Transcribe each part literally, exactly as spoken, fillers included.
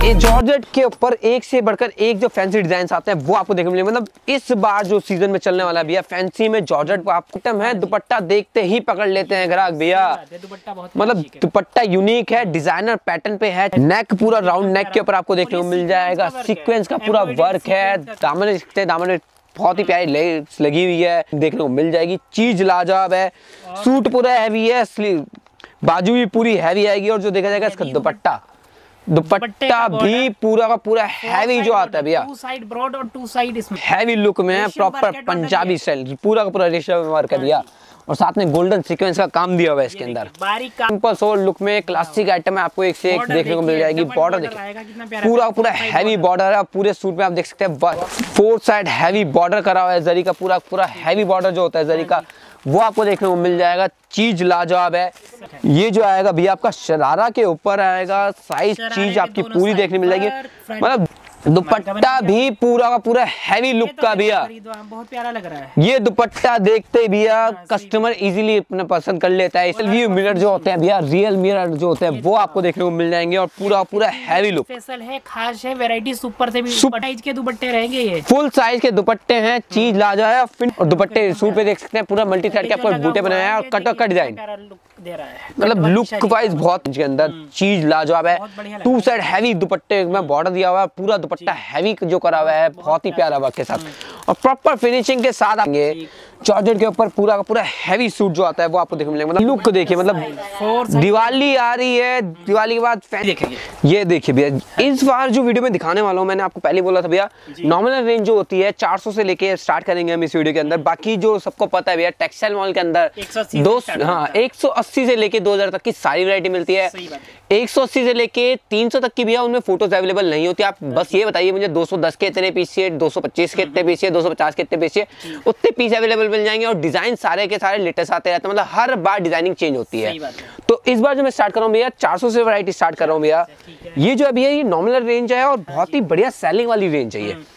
Georgette के ऊपर एक से बढ़कर एक जो फैंसी डिजाइन आते हैं वो आपको देखने मिलेंगे। मतलब इस बार जो सीजन में चलने वाला भैया फैंसी में जॉर्जेट को आपको आइटम है, दुपट्टा देखते ही पकड़ लेते हैं ग्राहक भैया। मतलब दुपट्टा यूनिक है, डिजाइनर पैटर्न पे है, नेक पूरा राउंड नेक के ऊपर आपको देखने को मिल जाएगा, सीक्वेंस का पूरा वर्क है, दामन दामन में बहुत ही प्यारी लेस लगी हुई है, देखने को मिल जाएगी। चीज लाजवाब है, सूट पूरा हैवी है, बाजू भी पूरी हैवी आएगी। और जो देखा जाएगा इसका दुपट्टा दुपट्टा भी पूरा का पूरा हैवी जो आता है भैया, टू साइड ब्रॉड और टू साइड इसमें हैवी लुक में है, प्रॉपर पंजाबी स्टाइल, पूरा का पूरा रेशम वर्क है भैया। और साथ में गोल्डन सीक्वेंस का काम दिया हुआ है इसके अंदर। सिंपल सोल लुक में क्लासिक आइटम है, आपको एक से एक देखने को मिल जाएगी। बॉर्डर देखिए पूरा पूरा हैवी बॉर्डर है, पूरे सूट में आप देख सकते हैं फोर साइड हैवी बॉर्डर करा हुआ है, जरी का पूरा पूरा हैवी बॉर्डर जो होता है जरी का वो आपको देखने को मिल जाएगा। चीज लाजवाब है। ये जो आएगा भैया आपका शरारा के ऊपर आएगा, साइज चीज आपकी पूरी देखने मिल जाएगी। मतलब दुपट्टा भी पूरा का पूरा हैवी लुक का भैया, बहुत प्यारा लग रहा है। ये दुपट्टा देखते भैया कस्टमर इजीली अपने पसंद कर लेता है। रियल मिरर जो होते हैं भैया, रियल मिरर जो होते हैं वो आपको देखने को मिल जाएंगे और पूरा पूरा हैवी लुक स्पेशल है, खास है, वैरायटी सुपर से भी साइज के दुपट्टे रहेंगे। ये फुल साइज के दुपट्टे हैं, चीज लाजवाब है। और दुपट्टे सूट पे देख सकते हैं पूरा मल्टी थ्रेड के आपको बूटे बनाए हैं और कट का डिजाइन दे रहा है। मतलब लुक वाइज बहुत इसके अंदर चीज लाजवाब है। टू साइड हैवी दुपट्टे में बॉर्डर दिया हुआ है, पूरा दुपट्टा हैवी जो करा हुआ है, बहुत ही प्यारा वर्क के साथ और प्रॉपर फिनिशिंग के साथ आएंगे। जॉर्जेट के ऊपर पूरा का पूरा हैवी सूट जो आता है वो आपको देखने मिलेगा। मतलब लुक देखिए, मतलब दिवाली आ रही है, दिवाली के बाद देखेंगे। ये देखिए भैया, इस बार जो वीडियो में दिखाने वाला हूँ, मैंने आपको पहले बोला था भैया नॉमिनल रेंज जो होती है चार सौ से लेके स्टार्ट करेंगे हम इस वीडियो के अंदर। बाकी जो सबको पता है भैया टेक्सटाइल मॉल के अंदर दो हाँ एक सौ अस्सी से लेके दो हजार तक की सारी वैरायटी मिलती है। एक सौ अस्सी से लेके तीन सौ तक की भैया उनमें फोटोज अवेलेबल नहीं होती। आप बस ये बताइए मुझे दो सौ दस के इतने पीस चाहिए, दो सौ पच्चीस के इतने पीस चाहिए, दो सौ पचास के इतने पीस चाहिए, उतने पीस अवेलेबल मिल जाएंगे। और डिजाइन सारे के सारे लेटेस्ट आते रहते हैं, मतलब हर बार डिजाइनिंग चेंज होती है। तो इस बार जो मैं स्टार्ट कर रहा हूँ भैया चार सौ से वैरायटी स्टार्ट कर रहा हूँ भैया। ये जो अभी है ये नॉमिनल रेंज है और बहुत ही बढ़िया सेलिंग वाली रेंज है। ये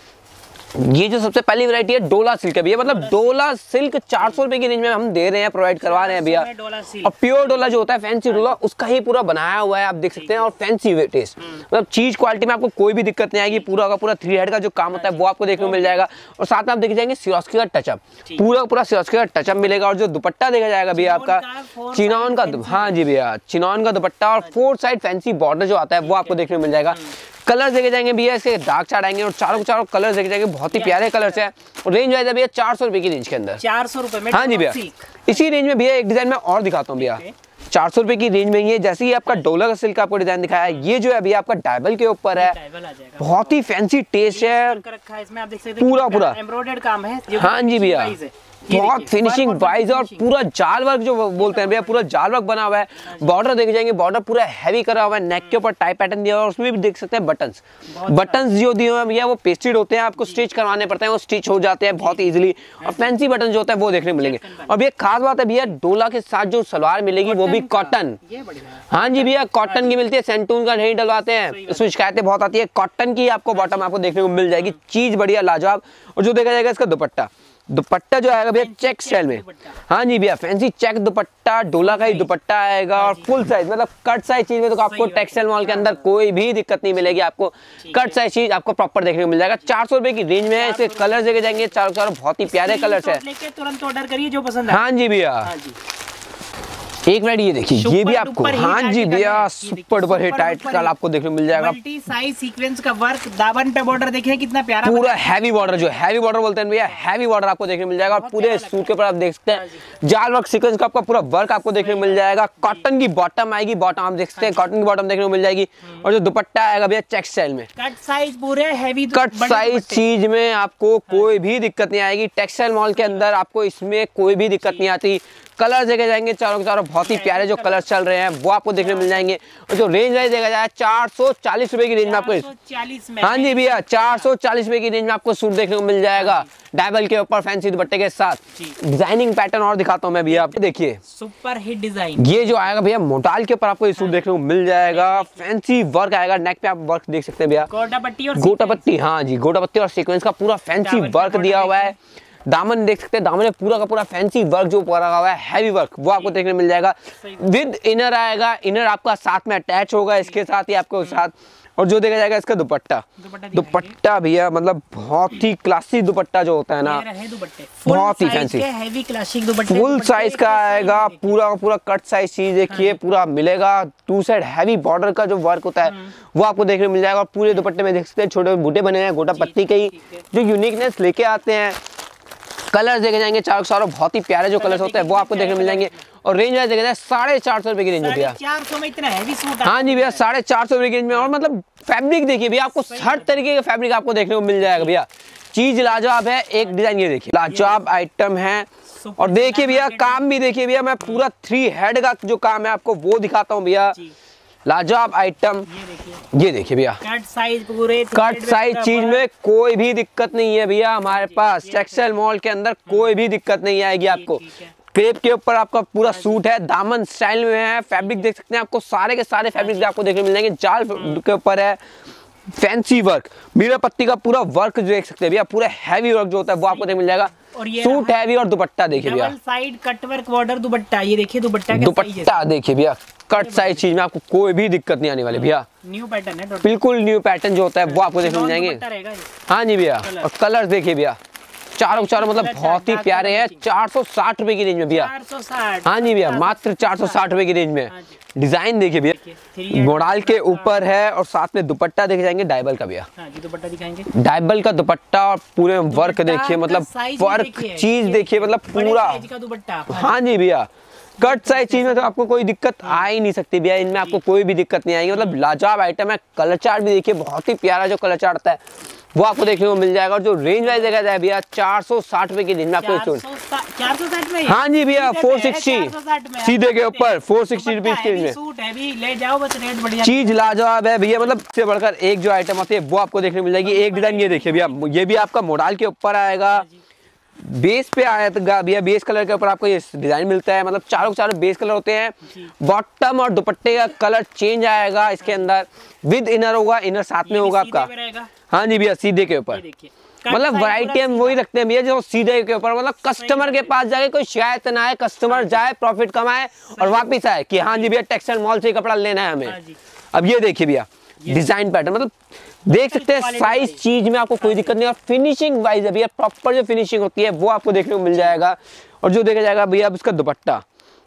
ये जो सबसे पहली वैरायटी है डोला सिल्क है भैया। मतलब डोला सिल्क चार सौ रुपए की रेंज में हम दे रहे हैं, प्रोवाइड करवा रहे हैं भैया। और प्योर डोला जो होता है फैंसी डोला उसका ही पूरा बनाया हुआ है, आप देख सकते हैं। और फैंसी टेस्ट, मतलब चीज क्वालिटी में आपको कोई भी दिक्कत नहीं आएगी। पूरा का पूरा थ्री हेड का जो काम होता है वो आपको देखने को मिल जाएगा। और साथ में आप देख जाएंगे सिरोस्की का टचअप, पूरा पूरा सिरोस्की का टचअप मिलेगा। और जो दुपट्टा देखा जाएगा भैया आपका चिनॉन का, हाँ जी भैया चिनॉन का दुपट्टा और फोर साइड फैंसी बॉर्डर जो आता है वो आपको देखने को मिल जाएगा। कलर देखे जाएंगे भैया, इसके डार्क चार्ट आएंगे और चारों चारों कलर देखे जाएंगे, बहुत ही प्यारे कलर्स है। और रेंज आएगा भैया चार सौ रुपए की रेंज के अंदर, चार सौ रुपए में। हाँ जी भैया, इसी रेंज में भैया एक डिजाइन में और दिखाता हूँ भैया। चार सौ रुपए की रेंज में ये जैसे ही आपका डोला का सिल्क आपको डिजाइन दिखाया है, ये जो है भैया आपका डायबल के ऊपर है, बहुत ही फैंसी टेस्ट है, पूरा पूरा एम्ब्रॉयडर्ड काम है। हाँ जी भैया, बहुत फिनिशिंग वाइज और पूरा जाल वर्क जो बोलते हैं भैया, पूरा जाल वर्क बना हुआ है। बॉर्डर देख जाएंगे, बॉर्डर पूरा हैवी करा हुआ है, नेक के ऊपर टाई पैटर्न दिया हुआ है। उसमें भी देख सकते हैं बटन्स बटन्स जो दिए हुए हैं भैया वो पेस्टेड होते हैं, आपको स्टिच करवाने पड़ते हैं, वो स्टिच हो जाते हैं बहुत इजीली। और फैंसी बटन जो होता है वो देखने मिलेंगे। और भैया खास बात है भैया, डोला के साथ जो सलवार मिलेगी वो भी कॉटन, हाँ जी भैया कॉटन की मिलती है, सेंटून का नहीं डलवाते हैं, इसमें शिकायतें बहुत आती है। कॉटन की आपको बॉटम आपको देखने को मिल जाएगी, चीज बढ़िया लाजवाब। और जो देखा जाएगा इसका दुपट्टा, दुपट्टा जो आएगा भैया चेक स्टाइल में, हाँ जी भैया फैंसी चेक दुपट्टा, डोला का ही दुपट्टा आएगा और फुल साइज, मतलब कट साइज चीज में तो आपको टेक्सटाइल मॉल के अंदर कोई भी दिक्कत नहीं मिलेगी। आपको कट साइज चीज आपको प्रॉपर देखने को मिल जाएगा। चार सौ रुपए की रेंज में है। इसके कलर देखे जाएंगे, चारों चारों बहुत ही प्यारे कलर्स है। तुरंत ऑर्डर करिए जो पसंद है। हाँ जी भैया, एक मिनट ये देखिए, ये भी आपको हाँ जी भैया सुपर डुपर हिट टाइट कल आपको देखने को मिल जाएगा। मल्टी साइज सीक्वेंस का वर्क, दामन पे बॉर्डर देखिए कितना प्यारा, पूरा हैवी बॉर्डर, जो हैवी बॉर्डर बोलते हैं भैया, हैवी बॉर्डर आपको देखने को मिल जाएगा। पूरे सूट के ऊपर आप देख सकते हैं जाल वर्क सीक्वेंस का आपका पूरा वर्क आपको देखने को मिल जाएगा। कॉटन की बॉटम आएगी, बॉटम आप देख सकते हैं कॉटन की बॉटम देखने को मिल जाएगी। और जो दुपट्टा आएगा भैया चेक स्टाइल में, कट साइज पूरे हैवी कट साइज चीज में आपको कोई भी दिक्कत नहीं आएगी। टेक्सटाइल मॉल के अंदर आपको इसमें कोई भी दिक्कत नहीं आती। कलर देखे जाएंगे चारों के चारों बहुत ही प्यारे जो कलर चल रहे हैं वो आपको देखने मिल जाएंगे। और जो रेंज वाइज देखा जाए चार सौ चालीस रुपए की रेंज में आपको, हाँ जी भैया चार सौ चालीस रुपए की रेंज में आपको सूट देखने को मिल जाएगा, डायबल के ऊपर फैंसी दुपट्टे के साथ। डिजाइनिंग पैटर्न और दिखाता हूँ मैं भैया, आप देखिए सुपर हिट डिजाइन। ये जो आएगा भैया मोटाल के ऊपर आपको ये सूट देखने को मिल जाएगा। फैंसी वर्क आएगा, नेक पे आप वर्क देख सकते हैं भैया, गोटा पट्टी और गोटा पट्टी, हाँ जी गोटा पट्टी और सीक्वेंस का पूरा फैंसी वर्क दिया हुआ है। दामन देख सकते हैं, दामन में पूरा का पूरा फैंसी वर्क जो पूरा हुआ है, हैवी वर्क, वो आपको देखने मिल जाएगा। विद इनर आएगा, इनर आपका साथ में अटैच होगा इसके साथ ही आपको साथ। और जो देखा जाएगा इसका दुपट्टा, दुपट्टा भैया मतलब बहुत ही क्लासिक दुपट्टा जो होता है ना, बहुत ही फैंसी हैवी क्लासिक दुपट्टे, फुल साइज का आएगा, पूरा का पूरा कट साइज चीज देखिए पूरा मिलेगा। टू साइड हैवी बॉर्डर का जो वर्क होता है वो आपको देखने को मिल जाएगा। और पूरे दुपट्टे में देख सकते हैं छोटे बूटे बने हैं, गोटा पत्ती के ही जो यूनिकनेस लेके आते हैं। कलर देखे जाएंगे चारों चारों बहुत ही प्यारे जो कलर्स होते हैं वो आपको देखने को मिल जाएंगे। और रेंज वाइज देखा जाए साढ़े चार सौ रुपए की रेंज में भैया, चार सौ में इतना हैवी सूट। हाँ जी भैया साढ़े चार सौ रुपए की रेंज में। और मतलब फैब्रिक देखिए भैया, आपको हर तरीके का फैब्रिक आपको देखने को मिल जाएगा भैया। चीज लाजवाब है, एक डिजाइन ये देखिए लाजवाब आइटम है। और देखिए भैया काम भी देखिए भैया, मैं पूरा थ्री हेड का जो काम है आपको वो दिखाता हूँ भैया। लाजवाब आइटम ये देखिए भैया, कट साइज पूरे कट साइज चीज में कोई भी दिक्कत नहीं है भैया। हमारे पास टेक्सटाइल मॉल के अंदर कोई भी दिक्कत नहीं आएगी आपको। क्रेप के ऊपर आपका पूरा सूट है, दामन स्टाइल में है। फैब्रिक देख सकते हैं, आपको सारे के सारे फैब्रिक आपको देखने मिल जाएंगे। जाल के ऊपर है, फैंसी वर्क, मीरा पत्ती का पूरा वर्क जो देख सकते हैं भैया, पूरा हैवी वर्क जो होता है वो आपको देखने मिल जाएगा। और ये सूट हैवी और दुपट्टा देखिए भैया, double side cut work border दुपट्टा, ये देखिए दुपट्टा का दुपट्टा देखिए भैया, कट साइज चीज में आपको कोई भी दिक्कत नहीं आने वाली भैया। न्यू पैटर्न है, बिल्कुल न्यू पैटर्न जो होता है वो आपको देखने मिल जाएंगे। हाँ जी भैया, और कलर देखिए भैया चारों चारों मतलब बहुत ही प्यारे हैं। चार सौ साठ रुपए की रेंज में भैया, हाँ जी भैया मात्र चार सौ साठ रुपए की रेंज में। डिजाइन देखिए भैया, मोडाल के ऊपर है और साथ में दुपट्टा देखे जाएंगे डाइबल का भैया, दुपट्टा दिखाएंगे डाइबल का दुपट्टा। और पूरे वर्क देखिए, मतलब वर्क चीज देखिए, मतलब पूरा दुपट्टा। हाँ जी भैया, कट साइज चीज में तो आपको कोई दिक्कत आ ही नहीं सकती भैया, इनमें आपको कोई भी दिक्कत नहीं आएगी। मतलब लाजवाब आइटम है। कलर चार्ट भी देखिए, बहुत ही प्यारा जो कलर चार्ट आता है वो आपको देखने को मिल जाएगा। और जो रेंज वाइज देखा जाए भैया चार सौ साठ रुपए की रेंज में आपको चार सौ साठ में, हाँ जी भैया फोर सिक्सटी सीधे के ऊपर फोर सिक्सटी रुपीज की रेंज में सूट है भी, ले जाओ बस, रेट बढ़िया, चीज लाजवाब है भैया। मतलब से बढ़कर एक जो आइटम आती है वो आपको देखने को मिल जाएगी। एक डिजाइन ये देखिए भैया, ये भी आपका मोडाल के ऊपर आएगा, बेस पे आएगा भैया, बेस कलर के ऊपर आपको ये डिजाइन मिलता है। मतलब चारों चारों बेस कलर होते हैं। बॉटम और दुपट्टे का कलर चेंज आएगा इसके अंदर, विद इनर होगा, इनर साथ में होगा आपका। हाँ जी भैया सीधे के ऊपर, मतलब वैरायटी हम वही रखते हैं भैया जो सीधे के ऊपर, मतलब कस्टमर के पास जाके कोई शिकायत ना आए, कस्टमर जाए प्रॉफिट कमाए और वापिस आए कि हाँ जी भैया टेक्सटाइल मॉल से कपड़ा लेना है हमें। अब ये देखिए भैया डिजाइन पैटर्न, मतलब देख सकते हैं साइज चीज में आपको कोई दिक्कत नहीं। और फिनिशिंग वाइज है भैया, प्रॉपर जो फिनिशिंग होती है वो आपको देखने को मिल जाएगा। और जो देखा जाएगा भैया अब इसका दुपट्टा,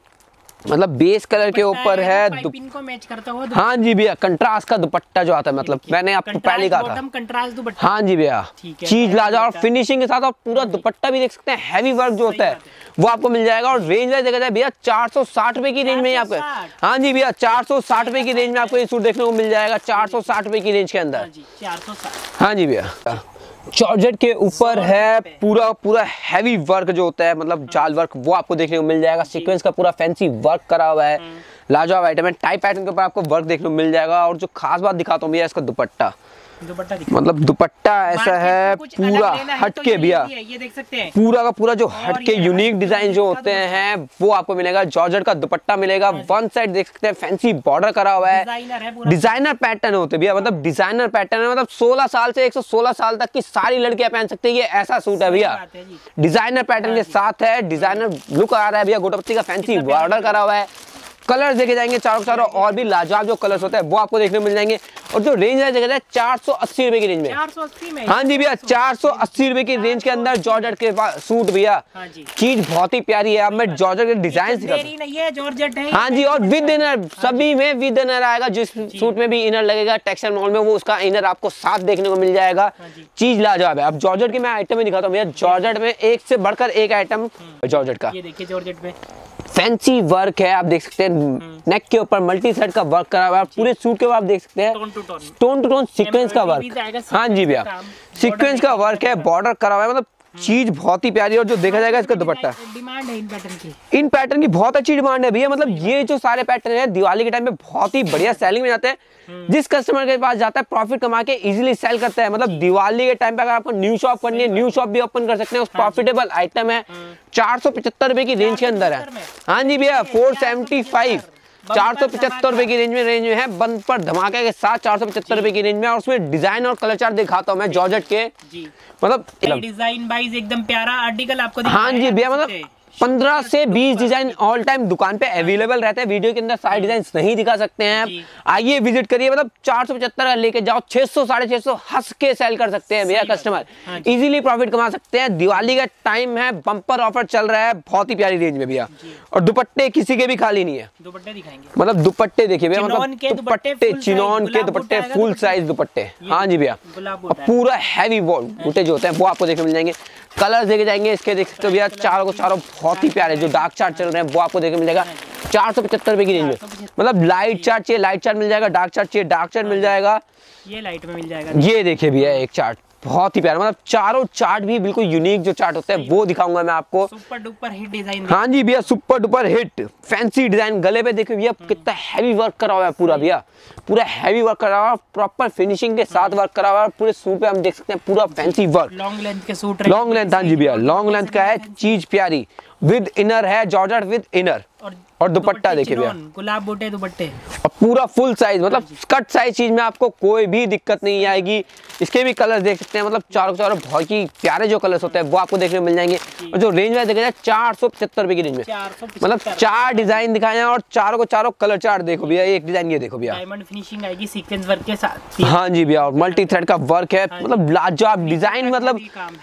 मतलब बेस कलर के ऊपर है, को मैच करता हुआ, हाँ जी भैया कंट्रास्ट का दुपट्टा जो आता है, मतलब मैंने आपको पहले कहा था कंट्रास्ट दुपट्टा, हाँ जी भैया चीज लाजवाब और फिनिशिंग के साथ। और पूरा दुपट्टा भी देख सकते हैं, हैवी वर्क जो होता है वो आपको मिल जाएगा। और रेंज वाइज देखा जाए भैया चार सौ साठ रुपए की रेंज में आपको, हाँ जी भैया चार सौ साठ रुपए की रेंज में आपको ये सूट देखने को मिल जाएगा। चार सौ साठ रुपए की रेंज के अंदर, हाँ जी भैया। जॉर्जेट के ऊपर है, पूरा पूरा हैवी वर्क जो होता है, मतलब जाल वर्क वो आपको देखने को मिल जाएगा। सीक्वेंस का पूरा फैंसी वर्क करा हुआ है, लाजवाब आइटम है। टाइप पैटर्न के ऊपर आपको वर्क देखने को मिल जाएगा। और जो खास बात दिखाता हूँ भैया इसका दुपट्टा, दुपट्टा मतलब दुपट्टा ऐसा है पूरा हटके भैया, ये देख सकते हैं पूरा का पूरा जो हटके यूनिक डिजाइन जो होते हैं वो आपको मिलेगा। जॉर्जेट का दुपट्टा मिलेगा, वन साइड देख सकते हैं फैंसी बॉर्डर करा हुआ है, डिजाइनर पैटर्न होते हैं भैया, मतलब डिजाइनर पैटर्न है। मतलब सोलह साल से एक सौ सोलह साल तक की सारी लड़कियां पहन सकती है, ये ऐसा सूट है भैया। डिजाइनर पैटर्न के साथ है, डिजाइनर लुक आ रहा है भैया, गोटापत्ती का फैंसी बॉर्डर करा हुआ है। कलर देखे जाएंगे चारों चारों, और भी लाजवाब जो कलर्स होते हैं वो आपको देखने को मिल जाएंगे। और जो रेंज है देखा जाए चार सौ अस्सी रुपए की रेंज में, चार सौ अस्सी में, हाँ जी भैया चार सौ अस्सी रुपए की रेंज के अंदर जॉर्जेट के सूट भैया। चीज बहुत ही प्यारी है। अब मैं जॉर्जेट के डिजाइन जॉर्जेट है, हाँ जी। और विद इनर, सभी में विद इनर आएगा, जिस सूट में भी इनर लगेगा टेक्सटाइल मॉल में वो उसका इनर आपको साथ देखने को मिल जाएगा। चीज लाजवाब है। अब जॉर्जेट की मैं आइटम में दिखाता हूँ भैया, जॉर्जेट में एक से बढ़कर एक आइटम जॉर्जेट का, ये देखिए जॉर्जेट में फैंसी वर्क है, आप देख सकते हैं नेक के ऊपर मल्टी सेट का वर्क करा हुआ है। पूरे सूट के ऊपर आप देख सकते हैं टोन टू टोन सीक्वेंस का वर्क, हाँ जी भैया सीक्वेंस का वर्क है, बॉर्डर करा हुआ है। मतलब चीज बहुत ही प्यारी। और जो देखा जाएगा इसका दुपट्टा, डिमांड है इन पैटर्न की, इन पैटर्न की बहुत अच्छी डिमांड है भैया। मतलब ये जो सारे पैटर्न है दिवाली के टाइम पे बहुत ही बढ़िया सेलिंग में जाते हैं। जिस कस्टमर के पास जाता है प्रॉफिट कमा के इजीली सेल करता है। मतलब दिवाली के टाइम पे अगर आपको न्यू शॉप करनी है, न्यू शॉप भी ओपन कर सकते हैं। उस प्रॉफिटेबल आइटम है, चार सौ पचहत्तर रुपए की रेंज के अंदर है, हाँ जी भैया फोर सेवेंटी फाइव, चार सौ पचहत्तर रुपए की रेंज में रेंज में है, बंद पर धमाके के साथ चार सौ पचहत्तर रुपए की रेंज में। और उसमें डिजाइन और कलर चार्ट दिखाता हूँ मैं जॉर्जेट के, मतलब डिजाइन वाइज एकदम प्यारा आर्टिकल आपको, हाँ जी भैया। मतलब पंद्रह से बीस डिजाइन ऑल टाइम दुकान पे अवेलेबल रहते हैं। वीडियो के अंदर सारे डिजाइन नहीं दिखा सकते हैं, आइए विजिट करिए। मतलब चार सौ पचहत्तर लेके जाओ, छह सौ साढ़े छह सौ हंस के सेल कर सकते हैं भैया कस्टमर, इजीली प्रॉफिट कमा सकते हैं। दिवाली का टाइम है, बम्पर ऑफर चल रहा है बहुत ही प्यारी रेंज में भैया। और दुपट्टे किसी के भी खाली नहीं है, दुपट्टे दिखाएंगे। मतलब दुपट्टे देखिए भैया, मतलब दुपट्टे चिनॉन के दुपट्टे फुल साइज दुपट्टे। हाँ जी भैया, पूरा हैवी बूटे जो होते हैं वो आपको देखने मिल जाएंगे। कलर देखे जाएंगे इसके, देख सकते हो भैया चारों को चारों बहुत ही प्यारे। जो डार्क चार्ट चल रहे हैं वो आपको देखने मिल जाएगा चार सौ पचहत्तर रुपए की रेंज में। मतलब लाइट चार्ट चाहिए लाइट चार्ट मिल जाएगा, डार्क चार्ट चाहिए डार्क चार्ट मिल जाएगा। ये लाइट में मिल जाएगा। ये देखिए भैया एक चार्ट बहुत ही प्यारा, मतलब चारों चार्ट भी बिल्कुल यूनिक जो चार्ट होते हैं वो दिखाऊंगा मैं आपको। Super duper hit design. हाँ जी भैया, super duper hit fancy design. गले पे देखिए भैया कितना हैवी वर्क करा हुआ है पूरा भैया, पूरा हैवी वर्क करा हुआ है, प्रॉपर फिनिशिंग के साथ वर्क करा हुआ है। पूरे सूट पे हम देख सकते हैं पूरा फैंसी वर्क। लॉन्ग लेंथ के सूट, लॉन्ग लेंथ। हाँ जी भैया, लॉन्ग लेंथ का है, चीज प्यारी विद इनर है, जॉर्जेट विद इनर। और दुपट्टा देखिए भैया, गुलाब बूटे दुपट्टे और पूरा फुल साइज, मतलब कट साइज चीज में आपको कोई भी दिक्कत नहीं आएगी। इसके भी कलर्स देख सकते हैं, मतलब चारों चारों बहुत ही प्यारे जो कलर्स होते हैं वो आपको देखने को मिल जाएंगे। और जो रेंज में देखा जाए चार सौ पचहत्तर रुपए की रेंज में, मतलब चार डिजाइन दिखाए हैं और चारों को चारों कलर चार्ट देखो भैया। एक डिजाइन ये देखो भैया, डायमंड फिनिशिंग आएगी सीक्वेंस वर्क के साथ। हाँ जी भैया, और मल्टी थ्रेड का वर्क है, मतलब लाजवाब डिजाइन। मतलब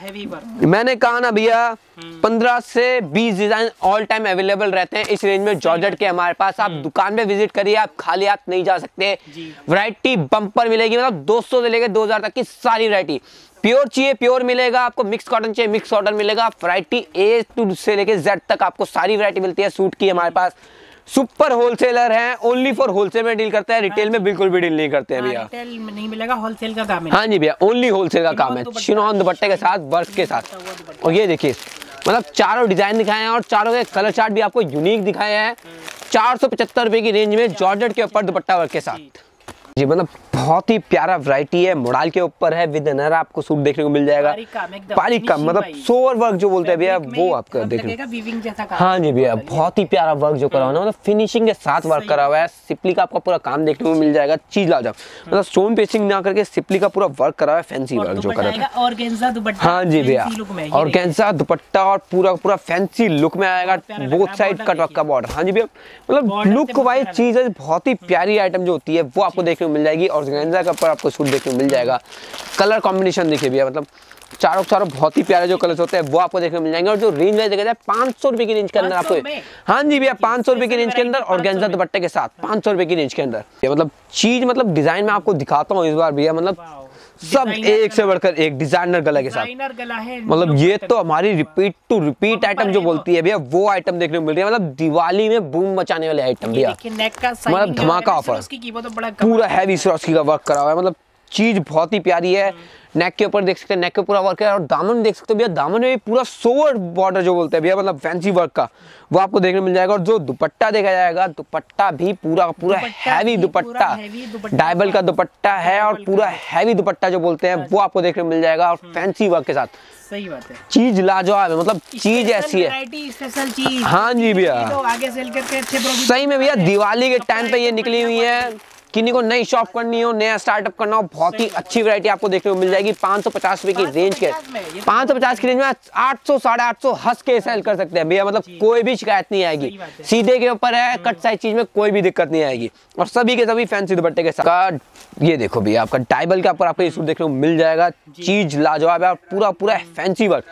मैंने कहा ना भैया पंद्रह से बीस डिजाइन ऑल टाइम अवेलेबल रहते हैं इस रेंज में जॉर्जेट के हमारे पास। आप दुकान में विजिट करिए, आप खाली हाथ नहीं जा सकते। वैरायटी बम्पर मिलेगी, मतलब दो सौ से लेकर दो हज़ार तक की सारी वैरायटी। प्योर चाहिए प्योर मिलेगा आपको, मिक्स कॉटन चाहिए मिक्स कॉटन मिलेगा। वैरायटी ए टू से लेकर जेड तक आपको सारी वैरायटी मिलती है सूट की हमारे पास। सुपर होलसेलर हैं, ओनली फॉर होलसेल में डील करते हैं, रिटेल में बिल्कुल भी डील नहीं करते हैं भैया। रिटेल में नहीं मिलेगा, होलसेल का काम है। हाँ जी भैया, ओनली होलसेल का काम है, चिनॉन दुपट्टे के साथ वर्क के साथ। और ये देखिए मतलब चारों डिजाइन दिखाए हैं और चारों के कलर चार्ट भी आपको यूनिक दिखाए हैं। चार सौ पचहत्तर रुपए की रेंज में जॉर्जेट के ऊपर दुपट्टा वर्क के साथ जी, मतलब बहुत ही प्यारा वैरायटी है। मोडाल के ऊपर है, विद इनर आपको सूट देखने को मिल जाएगा। बारीक काम, मतलब सोवर वर्क जो बोलते हैं भैया वो आपका देखने। हाँ जी भैया, बहुत ही प्यारा वर्क जो करा हुआ है, मतलब फिनिशिंग के साथ वर्क करा हुआ है। सिपली का आपका पूरा काम देखने को मिल जाएगा, चीज लाजवाब, मतलब स्टोन पेस्टिंग ना करके सिपली का पूरा वर्क करा हुआ है, फैंसी वर्क जो करा है। हाँ जी भैया, ऑर्गेन्जा दुपट्टा और पूरा पूरा फैंसी लुक में आएगा, बोथ साइड कट वर्क का बॉर्डर। हाँ जी भैया, मतलब लुक वाइज चीज है, बहुत ही प्यारी आइटम जो होती है वो आपको देखने को मिल जाएगी। और ऑर्गेन्जा का ऊपर आपको सूट देखने को मिल जाएगा। कलर कॉम्बिनेशन देखिए भैया, मतलब चारों चारों बहुत ही प्यारे जो कलर्स होते हैं वो आपको देखने को मिल जाएंगे। और जो रेंज वाइज देखा जाए पाँच सौ रुपए की रेंज के अंदर आपको, हाँ जी भैया पाँच सौ रुपए की रेंज के अंदर ऑर्गेन्जा दुपट्टे के साथ पाँच सौ रुपए की रेंज के अंदर। मतलब चीज मतलब डिजाइन में आपको दिखाता हूँ इस बार भैया, मतलब सब एक से बढ़कर एक डिजाइनर गला के साथ। गला है, मतलब ये तो हमारी रिपीट टू रिपीट आइटम जो बोलती है भैया वो आइटम देखने को मिल रही है। मतलब दिवाली में बूम मचाने वाले आइटम भैया, मतलब धमाका ऑफर। पूरा हैवी स्वरास्की का वर्क करा हुआ है, मतलब चीज बहुत ही प्यारी है। नेक के ऊपर देख सकते हैं, नेक के पूरा वर्क है। और दामन देख सकते हो भैया, दामन में भी पूरा सोवर बॉर्डर जो बोलते हैं भैया, मतलब फैंसी वर्क का वो आपको देखने को मिल जाएगा। और जो दुपट्टा देखा जाएगा, दुपट्टा भी पूरा पूरा हैवी दुपट्टा, डायबल का दुपट्टा है और पूरा हैवी दुपट्टा जो बोलते हैं वो आपको देखने को मिल जाएगा। और फैंसी वर्क के साथ सही बात है, चीज लाजवाब है, मतलब चीज ऐसी है। चीज हाँ जी भैया, आगे सेल करके अच्छे सही में भैया दिवाली के टाइम पे ये निकली हुई है। किन्हीं को नई शॉप करनी हो, नया स्टार्टअप करना हो, बहुत ही अच्छी वैरायटी आपको देखने को मिल जाएगी। पाँच सौ पचास रुपए की रेंज के, पाँच सौ पचास की रेंज में आठ सौ साढ़े आठ सौ हंस के सेल कर सकते हैं भैया, मतलब कोई भी शिकायत नहीं आएगी। सीधे के ऊपर है, कट साइज चीज में कोई भी दिक्कत नहीं आएगी। और सभी के सभी फैंसी दुपट्टे के साथ। ये देखो भैया, आपका डायबल के ऊपर आपको ये सूट देखने को मिल जाएगा। चीज लाजवाब है और पूरा पूरा फैंसी वर्क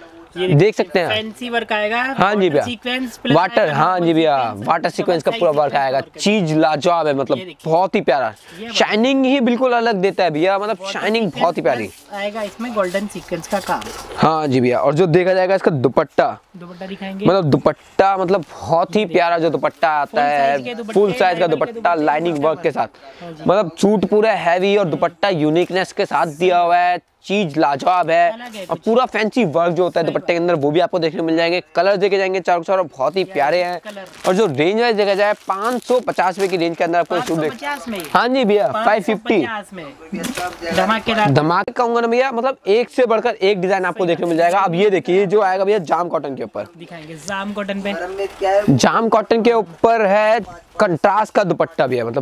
देख सकते हैं, फैंसी वर्क आएगा। हाँ जी भैया, वाटर, हाँ जी भैया वाटर सीक्वेंस का पूरा वर्क आएगा। चीज लाजवाब है, मतलब बहुत ही प्यारा, शाइनिंग ही बिल्कुल अलग देता है भैया, मतलब शाइनिंग बहुत ही प्यारी आएगा। इसमें गोल्डन सीक्वेंस का काम। हाँ जी भैया, और जो देखा जाएगा इसका दुपट्टा, दुपट्टा दिखाएंगे, मतलब दुपट्टा मतलब बहुत ही प्यारा जो दुपट्टा आता है, फुल साइज का दुपट्टा लाइनिंग वर्क के साथ, मतलब सूट पूरा हैवी और दुपट्टा यूनिकनेस के साथ दिया हुआ है। चीज लाजवाब है और पूरा फैंसी वर्क जो होता है दुपट्टे के अंदर वो भी आपको देखने को मिल जाएंगे। कलर देखे जाएंगे चारों चारों बहुत ही प्यारे हैं। और जो रेंज वाइज देखा जाए पाँच सौ पचास रुपए की रेंज के अंदर आपको सूट देख, हाँ जी भैया फाइव फिफ्टी धमाकेदार धमाके कहूंगा ना भैया, मतलब एक से बढ़कर एक डिजाइन आपको देखने को मिल जाएगा। अब ये देखिए जो आएगा भैया जाम कॉटन के ऊपर, दिखाएंगे जाम कॉटन पे, जाम कॉटन के ऊपर है कंट्रास्ट का दुपट्टा भी है, मतलब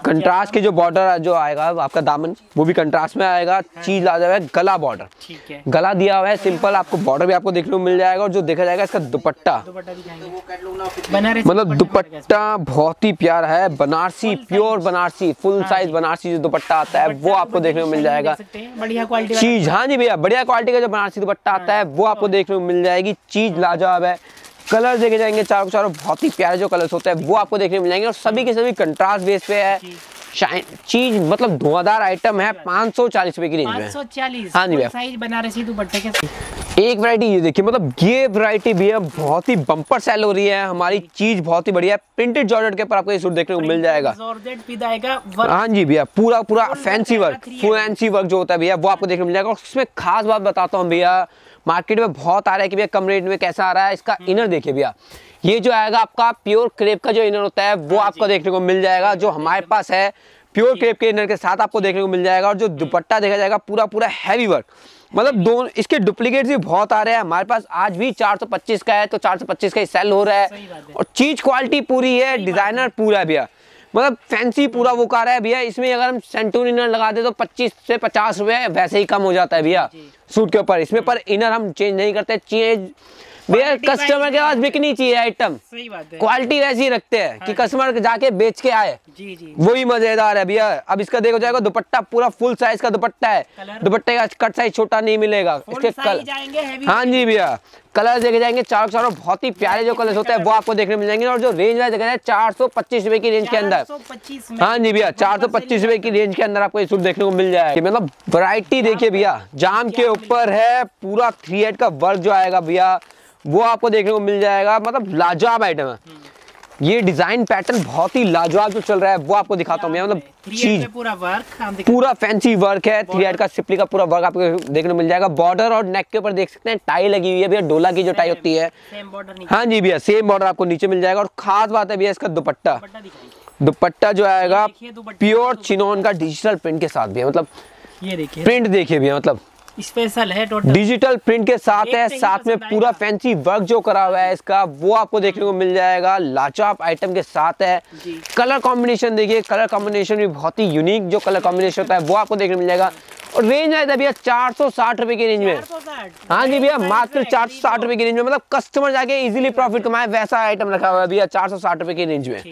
कंट्रास्ट के जो बॉर्डर जो आएगा आपका दामन वो भी कंट्रास्ट में आएगा। चीज लाजवाब है। गला बॉर्डर, ठीक है, गला दिया हुआ है सिंपल, आपको बॉर्डर भी आपको देखने को मिल जाएगा। और जो देखा जाएगा इसका दुपट्टा, दुपट्टा दिखाएंगे बनारसी, मतलब दुपट्टा बहुत ही प्यारा है। Banarasi, pure Banarasi, full size Banarasi जो दुपट्टा आता है वो आपको देखने को मिल जाएगा। बढ़िया क्वालिटी चीज, हाँ जी भैया, बढ़िया क्वालिटी का जो बनारसी दुपट्टा आता है वो आपको देखने को मिल जाएगी। चीज लाजवाब है। कलर देखे जाएंगे चारों चारों बहुत ही प्यारे जो कलर्स होते हैं वो आपको देखने को मिल जाएंगे। और सभी के सभी कंट्रास्ट बेस पे है। शाइन चीज मतलब धुआंधार आइटम है। पाँच सौ चालीस रुपए की रेंज में। पाँच सौ चालीस, हाँ जी भैया। साइज बनारसी दुपट्टे के एक वैरायटी ये देखिए, मतलब ये वैरायटी भी है बहुत ही बम्पर सेल हो रही है हमारी। चीज बहुत ही बढ़िया है। प्रिंटेड जॉर्जेट के ऊपर आपको ये सूट देखने को मिल जाएगा। जॉर्जेट भी आएगा। हाँ जी भैया, पूरा पूरा फैंसी वर्क, फैंसी वर्क जो होता है भैया वो आपको देखने को मिल जाएगा। और उसमें खास बात बताता हूँ भैया, मार्केट में बहुत आ रहा है कि भैया कम रेट में कैसा आ रहा है। इसका इनर देखिए भैया, ये जो आएगा आपका प्योर क्रेप का जो इनर होता है वो आपको देखने को मिल जाएगा। जो हमारे पास है प्योर क्रेप के इनर के साथ आपको देखने को मिल जाएगा। और जो दुपट्टा देखा जाएगा पूरा पूरा हैवी वर्क, मतलब दोनों इसके डुप्लीकेट्स भी बहुत आ रहे हैं हमारे पास। आज भी चार सौ पच्चीस का है तो चार सौ पच्चीस का ही सेल हो रहा है। और चीज क्वालिटी पूरी है, डिजाइनर पूरा है भैया, मतलब फैंसी पूरा वो कार है भैया। इसमें अगर हम सेंटून इनर लगा दे तो पच्चीस से पचास रुपए वैसे ही कम हो जाता है भैया सूट के ऊपर। इसमें पर इनर हम चेंज नहीं करते। चेंज भैया कस्टमर के पास बिकनी चाहिए आइटम, सही बात है। क्वालिटी वैसी रखते हैं कि कस्टमर जाके बेच के आए, जी जी, वही मजेदार है भैया। अब इसका देखो जाएगा दुपट्टा पूरा फुल साइज का दुपट्टा है। दुपट्टे का कट साइज छोटा नहीं मिलेगा इसके कल। हाँ जी भैया, कलर देखे जाएंगे चारों चारों बहुत ही प्यारे जो कलर होते हैं वो आपको देखने मिल जाएंगे। और जो रेंज है देखा जाए चार सौ पच्चीस रुपए की रेंज के अंदर। हाँ जी भैया, चार सौ पच्चीस रुपए की रेंज के अंदर आपको ये सूट देखने को मिल जाएगा। मतलब वैरायटी देखिए भैया, जाम के ऊपर है पूरा थ्री एड का वर्क जो आएगा भैया वो आपको देखने को मिल जाएगा। मतलब लाजवाब आइटम है। ये डिजाइन पैटर्न बहुत ही लाजवाब जो चल रहा है वो आपको दिखाता हूँ मैं। मतलब चीज पूरा वर्क, पूरा फैंसी वर्क है। थ्री एड का सिपली का पूरा वर्क आपको देखने को मिल जाएगा। बॉर्डर और नेक के ऊपर देख सकते हैं टाई लगी हुई है भैया, डोला की जो टाई होती है। हाँ जी भैया, सेम बॉर्डर आपको नीचे मिल जाएगा। और खास बात है भैया इसका दुपट्टा, दुपट्टा जो आएगा प्योर चिनोन का डिजिटल प्रिंट के साथ भैया। मतलब ये देखिए प्रिंट देखिए भैया, मतलब स्पेशल है, टोटल डिजिटल प्रिंट के साथ है। साथ में पूरा फैंसी वर्क जो करा हुआ है इसका वो आपको देखने को मिल जाएगा। लाजवाब आइटम के साथ है। कलर कॉम्बिनेशन देखिए, कलर कॉम्बिनेशन भी बहुत ही यूनिक जो कलर कॉम्बिनेशन होता है वो आपको देखने को मिल जाएगा। और रेंज आया था भैया चार सौ साठ रुपए की रेंज में। हाँ जी भैया, मात्र चार सौ साठ रुपए की रेंज में, मतलब कस्टमर जाके इजीली प्रॉफिट कमाए वैसा आइटम रखा हुआ है भैया चार सौ साठ रुपए की रेंज में।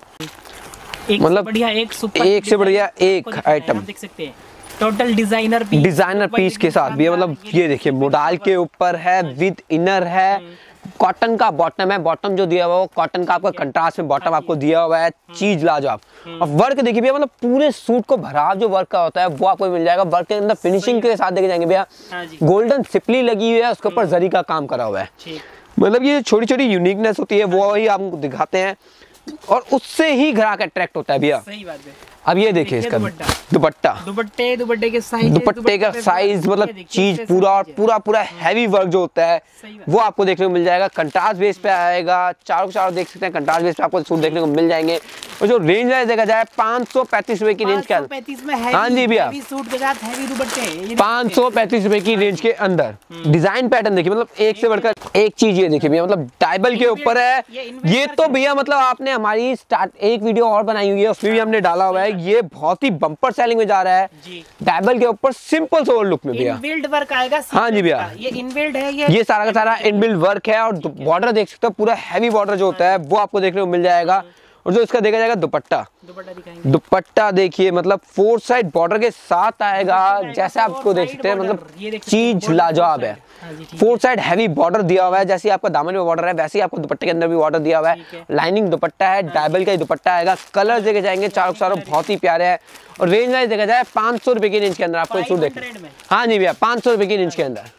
मतलब बढ़िया एक सुपर, एक से बढ़िया एक आइटम देख सकते हैं। Total designer piece, designer piece के साथ भी है। मतलब ये देखिए मोडाल के ऊपर है, विद इनर है, कॉटन का बॉटम है। बॉटम जो दिया हुआ है वो कॉटन का आपका कंट्रास्ट में बॉटम आपको दिया हुआ है। चीज लाजवाब। और वर्क देखिए भैया, मतलब पूरे सूट को भराव जो वर्क का होता है वो आपको मिल जाएगा। वर्क के अंदर फिनिशिंग के साथ देखे जाएंगे भैया, गोल्डन सिपली लगी हुई है, उसके ऊपर जरी का काम करा हुआ है। मतलब ये छोटी छोटी यूनिकनेस होती है वो ही आपको दिखाते हैं और उससे ही ग्राहक अट्रैक्ट होता है भैया। सही बात है। अब ये देखिए इसका दुपट्टा, दुपट्टे दुपट्टे के साइज, दुपट्टे का साइज मतलब चीज पूरा और पूरा पूरा हैवी वर्क जो होता है वो आपको देखने को मिल जाएगा। कंट्रास्ट बेस पे आएगा। चारों चारों देख सकते हैं कंट्रास्ट बेस पे आपको सूट देखने को मिल जाएंगे। और जो रेंज है देखा जाए पाँच सौ पैंतीस रुपए की रेंज के अंदर। हाँ जी भैया, सूट के साथ हैवी दुपट्टे पाँच सौ पैंतीस रुपए की रेंज के अंदर। डिजाइन पैटर्न देखिए, मतलब एक से बढ़कर एक चीज ये देखिए भैया, मतलब डायबल के ऊपर है ये तो भैया। मतलब आपने हमारी स्टार्ट एक वीडियो और बनाई हुई है उसमें भी हमने डाला हुआ है। ये बहुत ही बम्पर सेलिंग में जा रहा है डायबल के ऊपर, सिंपल सोवर लुक में भैया। इनबिल्ट वर्क आएगा। हाँ जी भैया, ये इनबिल्ट है। ये ये सारा का सारा इनबिल्ट वर्क है। और बॉर्डर देख सकते हो पूरा हैवी बॉर्डर जो होता है वो आपको देखने को मिल जाएगा। और जो इसका देखा जाएगा दुपट्टा, दुपट्टा दिखाएंगे। दुपट्टा देखिए, मतलब फोर साइड बॉर्डर के साथ आएगा जैसे आपको देख सकते हैं। मतलब चीज लाजवाब है। फोर साइड हैवी बॉर्डर दिया हुआ है, जैसे आपका दामन में बॉर्डर है वैसे ही आपको दुपट्टे के अंदर भी बॉर्डर दिया हुआ है। लाइनिंग दुपट्टा है, डायबल का ही दुपट्टा आएगा। कलर देखे जाएंगे चारों चारों बहुत ही प्यारे हैं। और रेंज वाइज देखा जाए पाँच सौ रुपए की रेंज के अंदर आपको सूट देखना। हाँ जी भैया, पाँच सौ रुपए की रेंज के अंदर।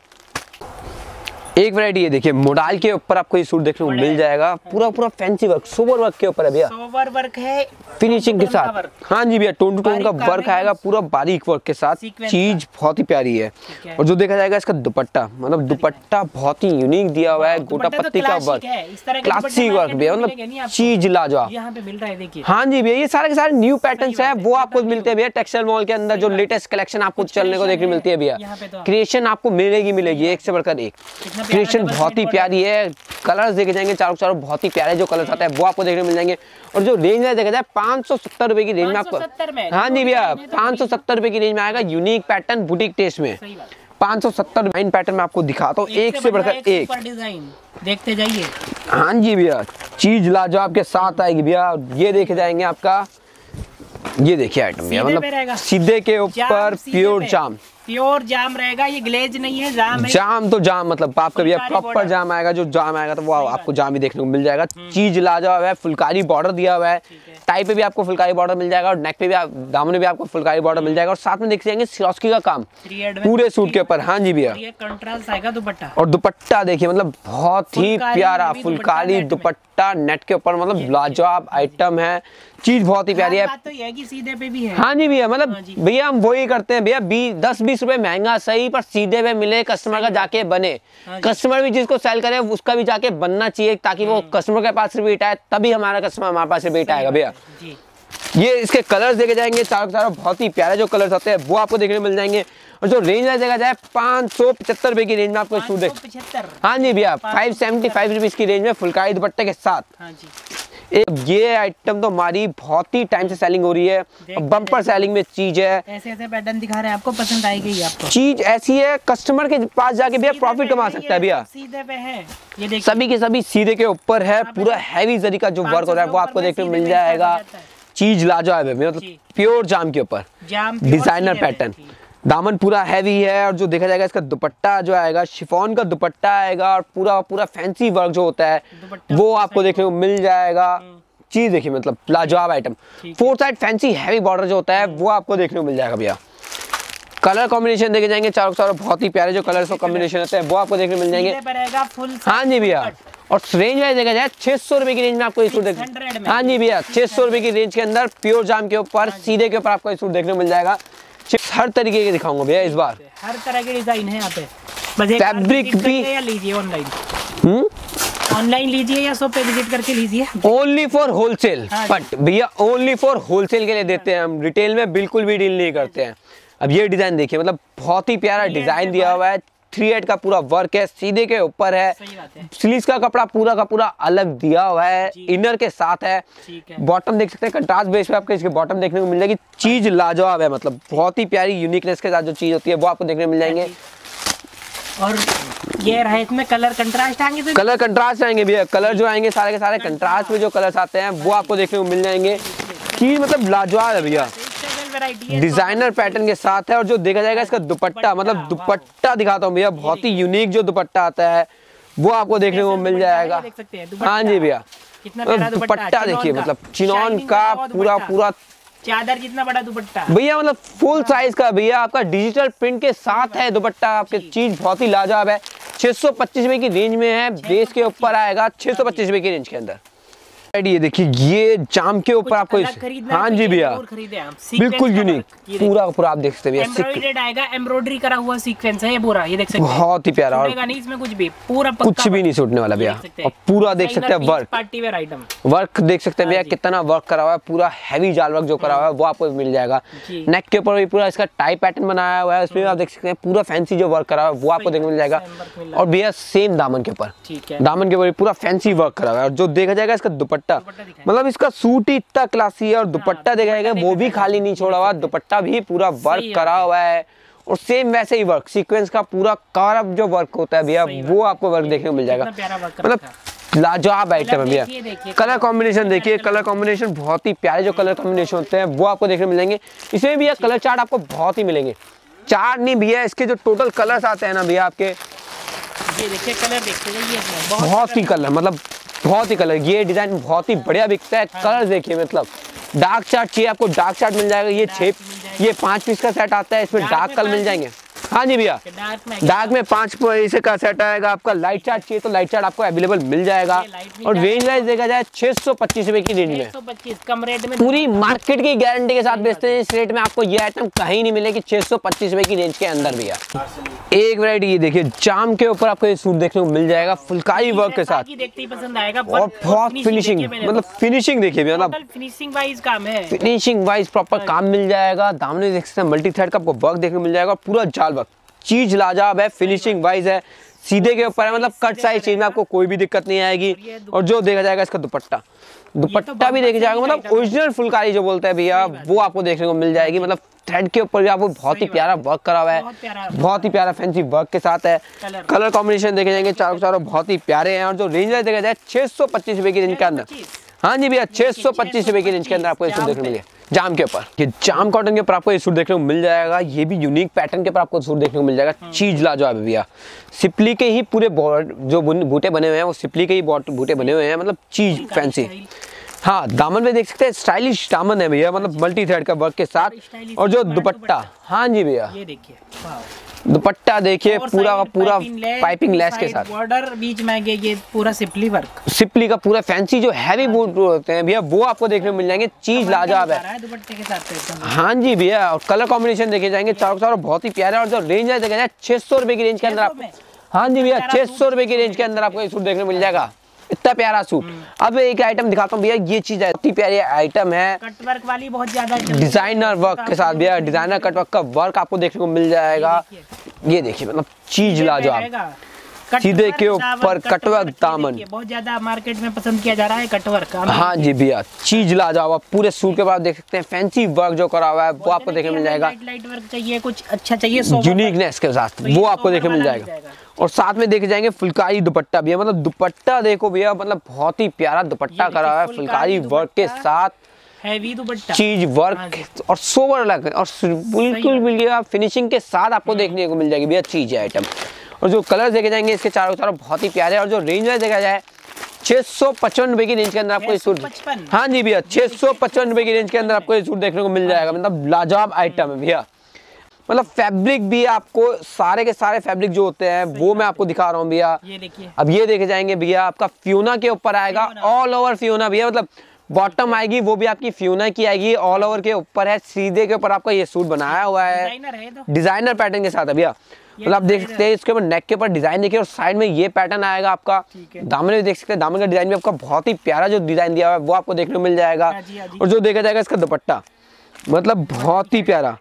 एक वैरायटी ये देखिए मोडाल के ऊपर आपको ये सूट देखने को मिल जाएगा। पूरा पूरा फैंसी वर्क, सोबर वर्क के ऊपर है भैया, सोबर वर्क है फिनिशिंग के साथ। हाँ जी भैया, टोन टू टोन का वर्क आएगा पूरा बारीक वर्क के साथ। चीज बहुत ही प्यारी है। और जो देखा जाएगा इसका दुपट्टा, मतलब दुपट्टा बहुत ही यूनिक दिया हुआ है। गोटा पत्ती का वर्क, क्लासिक वर्क भैया, मतलब चीज लाजवाब। यहाँ पे मिल रहा है देखिए। हाँ जी भैया, ये सारे के सारे न्यू पैटर्न्स हैं वो आपको मिलते हैं भैया टेक्सटाइल मॉल के अंदर। जो लेटेस्ट कलेक्शन आपको चलने को देखने मिलती है भैया, क्रिएशन आपको मिलेगी मिलेगी एक से बढ़कर एक। क्रिएशन बहुत ही प्यारी है। कलर्स देखे जाएंगे चारों चारों बहुत ही प्यारे जो कलर्स आते हैं वो आपको देखने को मिल जाएंगे। और जो रेंज है देखा जाए पाँच सौ सत्तर रुपए की रेंज में आपको, हाँ जी भैया पाँच सौ सत्तर रुपए की रेंज में आएगा। यूनिक पैटर्न बुटीक टेस्ट में पाँच सौ सत्तर डिजाइन पैटर्न में आपको दिखाता हूँ, एक से बढ़कर एक डिजाइन देखते जाइए। हाँ जी भैया चीज लाजवाब के साथ आएगी भैया। ये देखे जाएंगे आपका, ये देखिए आइटम भैया मतलब सीधे के ऊपर प्योर जाम, प्योर जाम रहेगा। ये ग्लेज नहीं है, जाम है। जाम तो जाम मतलब आपका भैया प्रॉपर जाम आएगा। जो जाम आएगा तो वो आपको जाम ही देखने को मिल जाएगा। चीज लाजवाब है, फुलकारी बॉर्डर दिया हुआ है, टाई पे भी आपको फुलकारी बॉर्डर मिल जाएगा और नेक पे भी आप, दामन में भी आपको फुलकारी बॉर्डर मिल जाएगा। और साथ में देख जाएंगे सिरोस्की का काम पूरे सूट के ऊपर। हाँ जी भैया कंट्रास्ट आएगा दुपट्टा। और दुपट्टा देखिए मतलब बहुत ही प्यारा फुलकारी दुपट्टा नेट के ऊपर, मतलब लाजवाब आइटम है। चीज बहुत ही प्यारी है। बात तो ये है कि सीधे पे भी है। हाँ जी भैया मतलब भैया हम वही करते हैं भैया, बीस दस बीस रुपए महंगा सही पर सीधे पे मिले, कस्टमर का जाके बने। कस्टमर भी जिसको सेल करे उसका भी जाके बनना चाहिए ताकि वो कस्टमर के पास रिपीट आए, तभी हमारा कस्टमर हमारे पास रिपीट आएगा भैया। ये इसके कलर्स देखे जाएंगे चारों चारों बहुत ही प्यारे जो कलर्स आते हैं वो आपको देखने को मिल जाएंगे। और जो रेंज है देखा जाए पाँच सौ पचहत्तर रुपए की रेंज में आपको सूट देख, हाँ जी भैया फाइव सेवेंटी फाइव रुपीज की रेंज में फुलकारी दुपट्टे के साथ। हाँ जी। एक ये आइटम तो हमारी बहुत ही टाइम से सेलिंग हो रही है, बम्पर सेलिंग में चीज है। ऐसे ऐसे पैटर्न दिखा रहे हैं आपको, पसंद आएगी आपको। चीज ऐसी है कस्टमर के पास जाके भैया प्रॉफिट कमा सकता है भैया। सीधे पे है ये देखिए, सभी के सभी सीधे के ऊपर है। पूरा हैवी जरी का जो वर्क हो रहा है वो आपको देखने को मिल जाएगा। चीज लाजवाब है मतलब प्योर जाम के ऊपर डिजाइनर पैटर्न। दामन पूरा हैवी है और जो देखा जाएगा इसका दुपट्टा जो आएगा शिफॉन का दुपट्टा आएगा और पूरा पूरा फैंसी वर्क जो होता है वो आपको देखने को मिल जाएगा। चीज देखिए मतलब लाजवाब item. Four side fancy heavy border जो होता है वो आपको देखने को मिल जाएगा भैया। कलर कॉम्बिनेशन देखे जाएंगे चारों चारों बहुत ही प्यारे जो कलर कॉम्बिनेशन होते हैं वो आपको देखने को मिल जाएंगे। हाँ जी भैया और रेंज वाइज देखा जाए छह सौ रुपए की रेंज में आपको ये सूट देखने, हाँ जी भैया छह सौ रुपए की रेंज के अंदर प्योर जाम के ऊपर सीधे के ऊपर आपको ये सूट देखने को मिल जाएगा। हर तरीके के दिखाऊंगा भैया इस बार, हर तरह के डिजाइन है यहाँ पे। बस फैब्रिक भी लीजिए ऑनलाइन, हम्म ऑनलाइन लीजिए या शॉप पे विजिट करके लीजिए। ओनली फॉर होलसेल, बट भैया ओनली फॉर होलसेल के लिए देते हैं हम, रिटेल में बिल्कुल भी डील नहीं करते हैं। अब ये डिजाइन देखिए मतलब बहुत ही प्यारा डिजाइन दिया हुआ है। थ्री एड का पूरा वर्क है, सीधे के ऊपर है। स्लीव्स का कपड़ा पूरा का पूरा अलग दिया हुआ है, इनर के साथ है। बॉटम देख सकते हैं कंट्रास्ट बेस पे आपको इसके बॉटम देखने को मिल जाएगी। चीज लाजवाब है मतलब बहुत ही प्यारी यूनिकनेस के साथ जो चीज होती है वो आपको देखने को मिल जाएंगे। और ये रहा इसमें कलर कंट्रास्ट आएंगे तो कलर कंट्रास्ट आएंगे भैया। कलर जो आएंगे सारे के सारे कंट्रास्ट में जो कलर्स आते हैं वो आपको देखने को मिल जाएंगे। चीज मतलब लाजवाब है भैया, डिजाइनर पैटर्न के साथ है। और जो देखा जाएगा इसका दुपट्टा, मतलब दुपट्टा दिखाता हूँ भैया, बहुत ही यूनिक जो दुपट्टा आता है वो आपको देखने को मिल जाएगा। हाँ जी भैया दुपट्टा देखिए मतलब चिनॉन का पूरा पूरा चादर जितना बड़ा दुपट्टा भैया, मतलब फुल साइज का भैया, आपका डिजिटल प्रिंट के साथ है दुपट्टा। आपके चीज बहुत ही लाजवाब है। छह सौ पच्चीस रुपए की रेंज में है, बेस के ऊपर आएगा छह सौ पच्चीस रुपए की रेंज के अंदर। ये देखिए ये जाम के ऊपर आपको, हाँ जी भैया बिल्कुल यूनिक पूरा पूरा आप देख सकते हैं एम्ब्रॉयडर्ड आएगा, एम्ब्रॉयडरी करा हुआ सीक्वेंस है ये पूरा, ये देख सकते हैं बहुत ही प्यारा। और नहीं इसमें कुछ भी पूरा कुछ भी नहीं छूटने वाला भैया। और पूरा देख सकते हैं work, party wear item work देख सकते हैं भैया कितना वर्क करा हुआ है। पूरा हैवी जाल वर्क जो करा हुआ है वो आपको मिल जाएगा। नेक के ऊपर भी पूरा इसका टाई पैटर्न बनाया हुआ है, उसमें आप देख सकते हैं पूरा फैंसी जो वर्क करा हुआ है वो आपको देखने को मिल जाएगा। और भैया सेम दामन के ऊपर, दामन के ऊपर पूरा फैंसी वर्क करा हुआ है। और जो देखा जाएगा इसका दुपट्टा, मतलब इसका सूट ही इतना क्लासी है। और दुपट्टा देखा जाएगा वो भी खाली नहीं छोड़ा हुआ, दुपट्टा भी पूरा वर्क करा हुआ है। और सेम वैसे ही वर्क सीक्वेंस का पूरा कारव जो वर्क होता है भैया वो आपको वर्क देखने को मिल जाएगा। मतलब लाजवाब आइटम है भैया। कलर कॉम्बिनेशन देखिए, कलर कॉम्बिनेशन बहुत ही प्यारे जो कलर कॉम्बिनेशन होते हैं वो आपको देखने को मिलेंगे। इसमें भैया कलर चार्ट आपको बहुत ही मिलेंगे। चार्ट नहीं भैया, इसके जो टोटल कलर्स आते हैं ना भैया आपके, ये देखिए कलर देखते जाइए, बहुत ही कलर, मतलब बहुत ही कलर। ये डिजाइन बहुत ही बढ़िया बिकता है। कलर देखिए मतलब डार्क चार्ट चाहिए आपको, डार्क चार्ट मिल जाएगा। ये छह ये पांच पीस का सेट आता है, इसमें डार्क कलर मिल जाएंगे। हाँ जी भैया डार्क में पांच पैसे का सेट आएगा। आपका लाइट चार्ट चाहिए तो लाइट चार्ट आपको अवेलेबल मिल जाएगा। और रेंज वाइज देखा जाए छह सौ पच्चीस रुपए की रेंज में, कम रेट में पूरी मार्केट की गारंटी के साथ बेचते हैं। इस रेट में आपको ये आइटम कहीं नहीं मिलेगी छह सौ पच्चीस रुपए की रेंज के अंदर भैया। एक वैरायटी ये देखिए जाम के ऊपर आपको ये सूट देखने को मिल जाएगा फुलकारी वर्क के साथ, देखते ही पसंद आएगा। और बहुत फिनिशिंग, मतलब फिनिशिंग देखिए भैया, मतलब फिनिशिंग वाइज काम है, फिनिशिंग वाइज प्रॉपर काम मिल जाएगा। दामन देख सकते हैं मल्टी थ्रेड का आपको वर्क देखने को मिल जाएगा। पूरा जाल वर्क, चीज लाजवाब है, फिनिशिंग वाइज है। सीधे के ऊपर है, मतलब कट साइज चीज में आपको कोई भी दिक्कत नहीं आएगी। और जो देखा जाएगा इसका दुपट्टा, दुपट्टा भी देखा जाएगा, मतलब ओरिजिनल फुलकारी जो बोलते हैं भैया वो आपको देखने को मिल जाएगी। मतलब थ्रेड के ऊपर भी आपको बहुत ही प्यारा वर्क करा हुआ है, बहुत ही प्यारा फैंसी वर्क के साथ है। कलर कॉम्बिनेशन देखे जाएंगे चारों चारों बहुत ही प्यारे हैं। और जो रेंज देखा जाए छह सौ पच्चीस रुपए की रेंज के अंदर, हाँ जी भैया छह सौ पच्चीस रुपए की रेंज के अंदर आपको ये सूट देखने को मिलेगा। जाम के ऊपर, ये जाम कॉटन के ऊपर आपको ये सूट देखने को मिल जाएगा। ये भी यूनिक पैटर्न के ऊपर आपको सूट देखने को मिल जाएगा। चीज लाजवाब है भैया, सिपली के ही पूरे जो बूटे बने हुए हैं वो सिपली के ही बूटे बने हुए हैं, मतलब चीज फैंसी। हाँ, दामन में देख सकते हैं स्टाइलिश दामन है भैया, मतलब मल्टी थ्रेड का वर्क के साथ। और जो दुपट्टा, हाँ जी भैया ये देखिए दुपट्टा देखिए पूरा का पूरा पाइपिंग लेस के साथ, बॉर्डर बीच में ये पूरा सिपली वर्क, सिपली का पूरा फैंसी जो हैवी बूट होते हैं भैया वो आपको देखने को मिल जाएंगे। चीज लाजवाब है दुपट्टे के साथ। हाँ जी भैया, और कलर कॉम्बिनेशन देखे जाएंगे चारों चारों बहुत ही प्यारा है। और जो रेंज है देखा जाए छह सौ रुपए की रेंज के अंदर आपको, हाँ जी भैया छह सौ रुपए की रेंज के अंदर आपको ये सूट देखने को मिल जाएगा। इतना प्यारा सूट। अब एक आइटम दिखाता हूँ भैया, ये चीज इतनी प्यारी आइटम है, कट वर्क वाली बहुत ज्यादा डिजाइनर वर्क के साथ भैया, डिजाइनर कट वर्क का वर्क आपको देखने को मिल जाएगा। ये देखिए मतलब चीज लाजवाब, सीधे के ऊपर कटवर्क दामन, बहुत ज्यादा मार्केट में पसंद किया जा रहा है कटवर्क। हाँ जी भैया चीज लाजवाब, पूरे सूट के बाद देख सकते हैं फैंसी वर्क जो करा हुआ है वो आपको देखने मिल जाएगा। लाइट वर्क चाहिए, कुछ अच्छा चाहिए यूनिकनेस के साथ वो आपको देखने मिल जाएगा। और साथ में देखे जाएंगे फुलकारी दुपट्टा भैया, मतलब दुपट्टा देखो भैया, मतलब बहुत ही प्यारा दुपट्टा करा हुआ है फुलकारी वर्क के साथ, हैवी दुपट्टा, चीज वर्क और सोवर लग और बिल्कुल बिल्कुल फिनिशिंग के साथ आपको देखने को मिल जाएगी भैया चीज आइटम। और जो कलर देखे जाएंगे इसके चारों चारों बहुत ही प्यारे। और जो रेंज में देखा जाए छह सौ पचपन रुपए की रेंज के अंदर आपको ये सूट, हाँ जी भैया छह सौ पचपन रुपए की रेंज के अंदर आपको ये सूट देखने को मिल जाएगा। मतलब लाजवाब आइटम है भैया, मतलब फैब्रिक भी आपको सारे के सारे फैब्रिक जो होते हैं वो मैं आपको दिखा रहा हूँ भैया। ये देखिए, अब ये देखे जाएंगे भैया आपका फ्यूना के ऊपर आएगा, ऑल ओवर फ्यूना भैया, मतलब बॉटम आएगी वो भी आपकी फ्यूना की आएगी, ऑल ओवर के ऊपर है, सीधे के ऊपर आपका ये सूट बनाया हुआ है डिजाइनर पैटर्न के साथ है भैया। मतलब आप देख सकते हैं इसके ऊपर नेक के ऊपर डिजाइन देखिए, और साइड में ये पैटर्न आएगा आपका। दामन भी देख सकते हैं, दामन का डिजाइन भी आपका बहुत ही प्यारा जो डिजाइन दिया हुआ है वो आपको देखने को मिल जाएगा। और जो देखा जाएगा इसका दुपट्टा, मतलब बहुत ही प्यारा,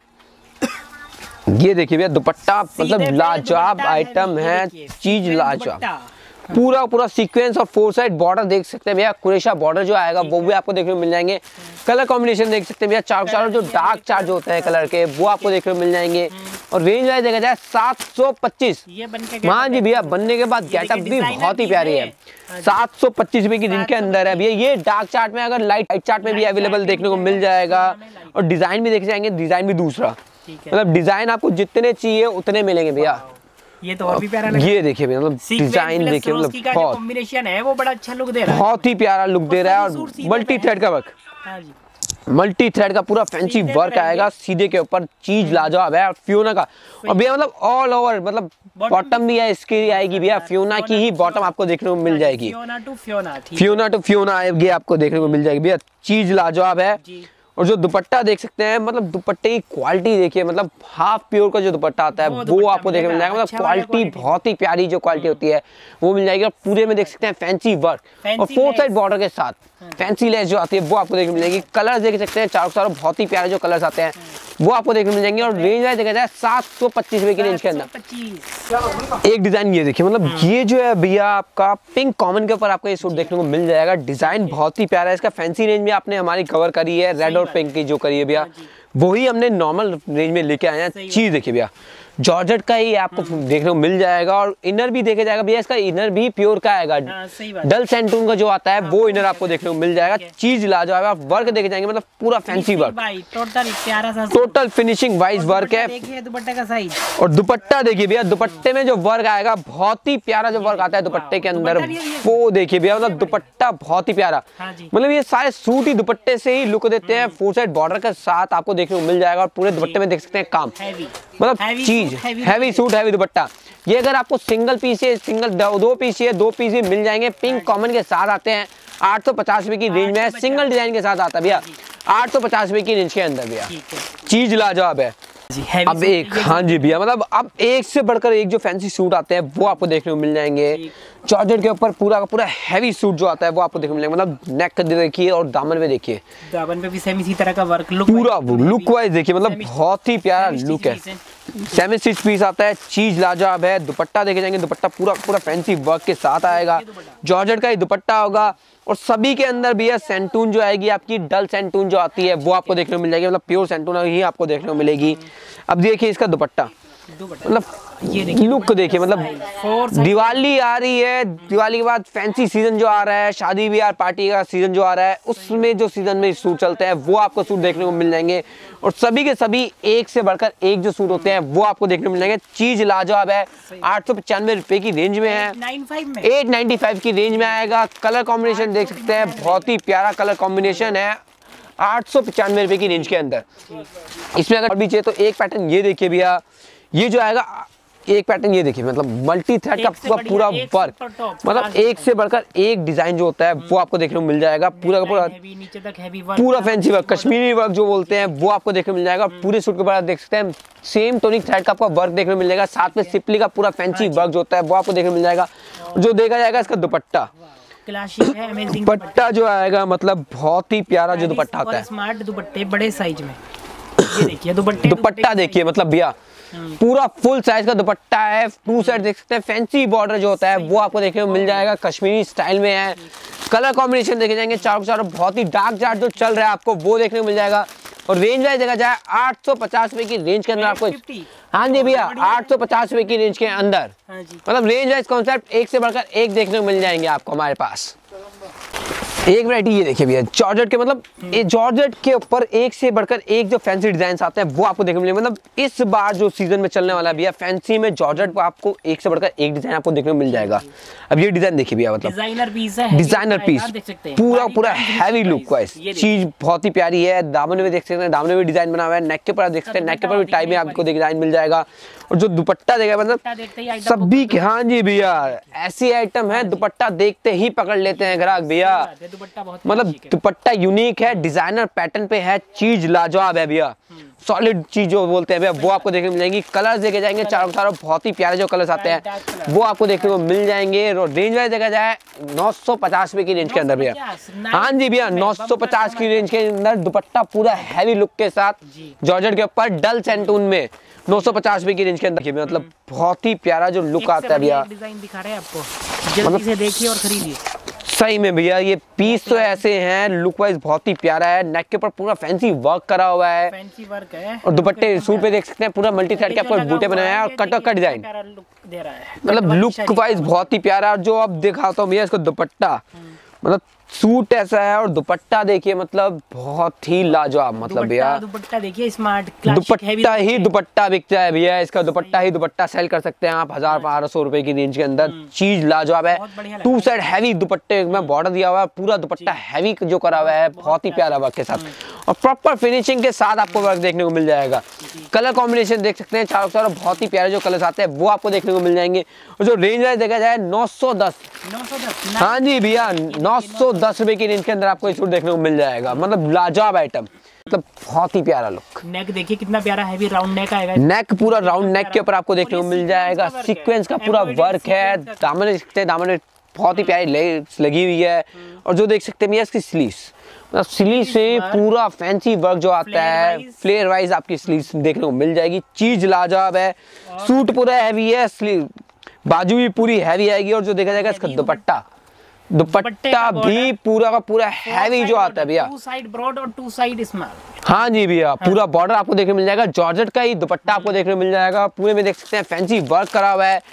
ये देखिए भैया दुपट्टा, मतलब लाजवाब आइटम है, चीज लाजवाब, पूरा पूरा सीक्वेंस और फोर साइड बॉर्डर देख सकते हैं भैया, कुरेशा बॉर्डर जो आएगा वो भी आपको देखने को मिल जाएंगे। कलर कॉम्बिनेशन देख सकते हैं भैया, चारों चारों जो डार्क चार्ज होते हैं कलर के वो आपको देखने को मिल जाएंगे। और रेंज वाइज देखा जाए सात सौ पच्चीस, हाँ जी भैया बनने के बाद गेटअप भी बहुत ही प्यारी है। सात सौ पच्चीस रुपए की दिन के अंदर है भैया। ये डार्क चार्ट में, अगर लाइट चार्ट में भी अवेलेबल देखने को मिल जाएगा। और डिजाइन भी देख जाएंगे, डिजाइन भी दूसरा, मतलब डिजाइन आपको जितने चाहिए उतने मिलेंगे भैया। ये तो और भी प्यारा लग, ये देखिए भैया, मतलब डिजाइन देखिए, मतलब बहुत कॉम्बिनेशन है वो बड़ा अच्छा लुक दे रहा है, बहुत ही प्यारा लुक दे रहा है। और मल्टी थ्रेड का वर्क, मल्टी थ्रेड का पूरा फैंसी वर्क आएगा सीधे के ऊपर, चीज लाजवाब है। और फ्यूना का, और भैया मतलब ऑल ओवर, मतलब बॉटम भी है इसकी आएगी भैया, फ्यूना की ही बॉटम आपको देखने को मिल जाएगी, फ्यूना टू फ्यूना, फ्यूना टू फ्यूना आएगी आपको देखने को मिल जाएगी भैया, चीज लाजवाब है। और जो दुपट्टा देख सकते हैं, मतलब दुपट्टे की क्वालिटी देखिए, मतलब हाफ प्योर का जो दुपट्टा आता है वो, वो आपको देखने को मिल जाएगा। मतलब क्वालिटी बहुत ही प्यारी जो क्वालिटी होती है वो मिल जाएगी। और पूरे में देख सकते हैं फैंसी वर्क और फोर साइड बॉर्डर के साथ फैंसी लेस जो आती है वो आपको देखने को मिल जाएगी। कलर देख सकते हैं चारों चारों बहुत ही प्यारे जो कलर्स आते हैं वो आपको देखने को मिल जाएंगे। और रेंज वाइज देखा जाए सात सौ पच्चीस रुपए की रेंज के अंदर एक डिजाइन ये देखिए, मतलब ये जो है भैया आपका पिंक कॉमन के ऊपर आपको ये सूट देखने को मिल जाएगा। डिजाइन बहुत ही प्यारा है इसका, फैंसी रेंज में आपने हमारी कवर करी है, रेड और पिंक की जो करी है भैया वही हमने नॉर्मल रेंज में लेके आए हैं। चीज देखिए भैया, जॉर्जेट का ही आपको देखने को मिल जाएगा। और इनर भी देखे जाएगा भैया, इसका इनर भी प्योर का आएगा, डल सेंटून का जो आता है वो इनर आपको देखने को मिल जाएगा। चीज लाजवाब है, वर्क देखे जाएंगे, मतलब पूरा फैंसी वर्क, टोटल प्यारा सा, टोटल फिनिशिंग वाइज वर्क है। देखिए दुपट्टे का साइज, और दुपट्टा देखिए भैया, दुपट्टे में जो वर्क आएगा बहुत ही प्यारा जो वर्क आता है दुपट्टे के अंदर वो देखिए भैया, मतलब दुपट्टा बहुत ही प्यारा, मतलब ये सारे सूट ही दुपट्टे से ही लुक देते हैं। फोर साइड बॉर्डर के साथ आपको देखने को मिल जाएगा। और पूरे दुपट्टे में देख सकते हैं काम, मतलब चीज हैवी सूट, हैवी दुपट्टा। ये अगर आपको सिंगल पीस है, सिंगल दो पीस है, दो पीस मिल जाएंगे, पिंक कॉमन के साथ आते हैं। आठ सौ पचास रुपए की रेंज में है, सिंगल डिजाइन के साथ आता है भैया, आठ सौ पचास रुपए की रेंज के अंदर भैया, चीज लाजवाब है। जी, heavy अब सूट एक ये हाँ जी भैया, मतलब अब एक से बढ़कर एक जो फैंसी सूट आते हैं वो आपको देखने को मिल जाएंगे। जॉर्जेट के ऊपर पूरा का पूरा हैवी सूट जो आता है वो आपको देखने को मिलेगा। मतलब नेक देखिए और दामन में देखिए, दामन पे भी सेम इसी तरह का वर्क, लुक पूरा लुक वाइज देखिए, मतलब बहुत ही प्यारा लुक है। सेवन स्टिच पीस आता है, चीज लाजवाब है। दुपट्टा देखे जाएंगे, दुपट्टा पूरा पूरा फैंसी वर्क के साथ आएगा। जॉर्जेट का ही दुपट्टा होगा और सभी के अंदर भी है सेंटून जो आएगी आपकी, डल सेंटून जो आती है वो आपको देखने को मिल जाएगी। मतलब प्योर सेंटून ही आपको देखने को मिलेगी। अब देखिए इसका दुपट्टा, मतलब ये देखिए लुक देखिए, मतलब दिवाली आ रही है, दिवाली के बाद फैंसी सीजन जो आ रहा है, शादी ब्याह पार्टी का सीजन जो आ रहा है, उसमें जो सीजन में सूट चलते हैं वो आपको सूट देखने को मिल जाएंगे। और सभी के सभी एक से बढ़कर एक जो सूट होते हैं वो आपको देखने को मिल जाएंगे। चीज लाजवाब है, आठ सौ पचानवे रुपए की रेंज में है, एट नाइनटी फाइव की रेंज में आएगा। कलर कॉम्बिनेशन देख सकते हैं, बहुत ही प्यारा कलर कॉम्बिनेशन है, आठ सौ पचानवे रुपए की रेंज के अंदर। इसमें अगर और भी चाहिए तो एक पैटर्न ये देखिए भैया, ये जो आएगा एक पैटर्न ये देखिए, मतलब मल्टी थ्रेड का पूरा पूरा वर्क, मतलब एक से बढ़कर एक डिजाइन जो होता है वो आपको देखने को मिल जाएगा। पूरा का पूरा नीचे तक हैवी वर्क, पूरा फैंसी वर्क, कश्मीरी वर्क जो बोलते हैं वो आपको देखने को मिल जाएगा। पूरे सूट के ऊपर आप देख सकते हैं सेम टोनिक थ्रेड का आपको वर्क देखने को मिल जाएगा। साथ में सिपली का पूरा फैंसी वर्क जो होता है वो आपको देखने को मिल जाएगा। जो देखा जाएगा इसका दुपट्टा, क्लासिक है, अमेजिंग दुपट्टा जो आएगा, मतलब बहुत ही प्यारा जो दुपट्टा आता है। स्मार्ट दुपट्टे बड़े साइज में, ये देखिए दुपट्टे, दुपट्टा देखिए, मतलब भैया पूरा फुल साइज का दुपट्टा है। टू साइड देख सकते हैं, फैंसी बॉर्डर जो होता है वो आपको देखने को मिल जाएगा, कश्मीरी स्टाइल में है। कलर कॉम्बिनेशन देखे जाएंगे चारों चारों, बहुत ही डार्क चार्ट जो चल रहा है आपको वो देखने को मिल जाएगा। और रेंज वाइज देखा जाए आठ सौ पचास रुपए की रेंज के अंदर आपको, हाँ जी भैया आठ सौ पचास रुपए की रेंज के अंदर, मतलब रेंज वाइज कॉन्सेप्ट एक से बढ़कर एक देखने को मिल जाएंगे आपको हमारे पास। एक वैरायटी ये देखिए भैया, जॉर्जेट के, मतलब ये जॉर्जेट के ऊपर एक से बढ़कर एक जो फैंसी डिजाइन आते हैं वो आपको देखने को मिलेंगे। मतलब इस बार जो सीजन में चलने वाला है भैया फैंसी में जॉर्जेट को आपको एक से बढ़कर एक डिजाइन आपको देखने को मिल जाएगा। अब ये डिजाइन देखिए भैया, मतलब डिजाइनर पीस है, डिजाइनर पीस, पूरा पूरा हैवी लुक वाइज चीज बहुत ही प्यारी है। दामन में देख सकते हैं, दामन में भी डिजाइन बना हुआ है। नेक के ऊपर देख सकते हैं, नेक के ऊपर भी टाइप में आपको डिजाइन मिल जाएगा। और जो दुपट्टा देगा, मतलब सभी के, हाँ जी भैया ऐसी आइटम है दुपट्टा देखते ही पकड़ लेते हैं ग्राहक भैया। मतलब दुपट्टा यूनिक है, डिजाइनर पैटर्न पे है, चीज लाजवाब है भैया, सॉलिड चीज जो बोलते हैं भैया वो आपको देखने को मिल जाएंगी। कलर्स देखे जाएंगे चारों चारों, बहुत ही प्यारे जो कलर्स आते हैं वो आपको देखने को मिल जाएंगे। और रेंज वाइज देखा जाए नौ सौ पचास रुपए की रेंज के अंदर भैया, हाँ जी भैया नौ सौ पचास की रेंज के अंदर दुपट्टा पूरा हैवी लुक के साथ जॉर्जेट के ऊपर डल सेंटून में नौ सौ पचास रुपए की रेंज के अंदर, मतलब बहुत ही प्यारा जो लुक आता है भैया। डिजाइन दिखा रहे हैं आपको, जल्दी से देखिए और खरीदिए। सही में भैया ये पीस तो ऐसे हैं, लुक वाइज बहुत ही प्यारा है। नेक के ऊपर पूरा फैंसी वर्क करा हुआ है, फैंसी वर्क है। और दुपट्टे सूट पे देख सकते हैं पूरा मल्टी थ्रेड के आपको बूटे बनाए हैं और कट का डिजाइन, दे रहा है, मतलब लुक वाइज बहुत ही प्यारा। और जो अब दिखाता हूँ भैया इसको दुपट्टा, मतलब सूट ऐसा है और दुपट्टा देखिए, मतलब बहुत ही लाजवाब, मतलब भैया दुपट्टा देखिए स्मार्ट, दुपट्टा ही दुपट्टा बिकता है भैया। इसका दुपट्टा ही दुपट्टा सेल कर सकते हैं आप हजार बारह सौ रुपए की रेंज के अंदर। चीज लाजवाब है, टू साइड हैवी दुपट्टे में बॉर्डर दिया हुआ है, पूरा दुपट्टा हैवी जो करा हुआ है, बहुत ही प्यारा वर्क के साथ और प्रॉपर फिनिशिंग के साथ आपको वर्क देखने को मिल जाएगा। कलर कॉम्बिनेशन देख सकते हैं चारों चारों, बहुत ही प्यारे जो कलर्स आते हैं वो आपको देखने को मिल जाएंगे। और जो रेंज वाइज देखा जाए नौ सौ दस, हाँ जी भैया नौ सौ दस रुपए की रेंज के अंदर आपको ये सूट देखने को मिल जाएगा। मतलब लाजवाब आइटम, मतलब बहुत ही प्यारा लुक। नेक देखिए कितना प्यारा हैवी राउंड नेक आएगा, नेक पूरा राउंड नेक के ऊपर आपको देखने को मिल जाएगा। सीक्वेंस का पूरा वर्क है, दामन देख सकते हैं, दामन में बहुत ही प्यारी लेस लगी हुई है। और जो देख सकते हैं इसकी स्लीव्स, मतलब स्लीव से पूरा फैंसी वर्क जो आता है फ्लेयर वाइज आपकी स्लीव्स देखने को मिल जाएगी। चीज लाजवाब है, सूट पूरा हैवी है, स्लीव बाजू भी पूरी हैवी आएगी। और जो देखा जाएगा इसका दुपट्टा, दुपट्टा भी पूरा का पूरा हैवी जो आता है भैया, टू साइड ब्रॉड और टू साइड स्मॉल, हाँ जी भैया पूरा बॉर्डर आपको देखने को मिल जाएगा। जॉर्जेट का ही दुपट्टा आपको देखने को मिल जाएगा, पूरे में देख सकते हैं फैंसी वर्क करा हुआ है।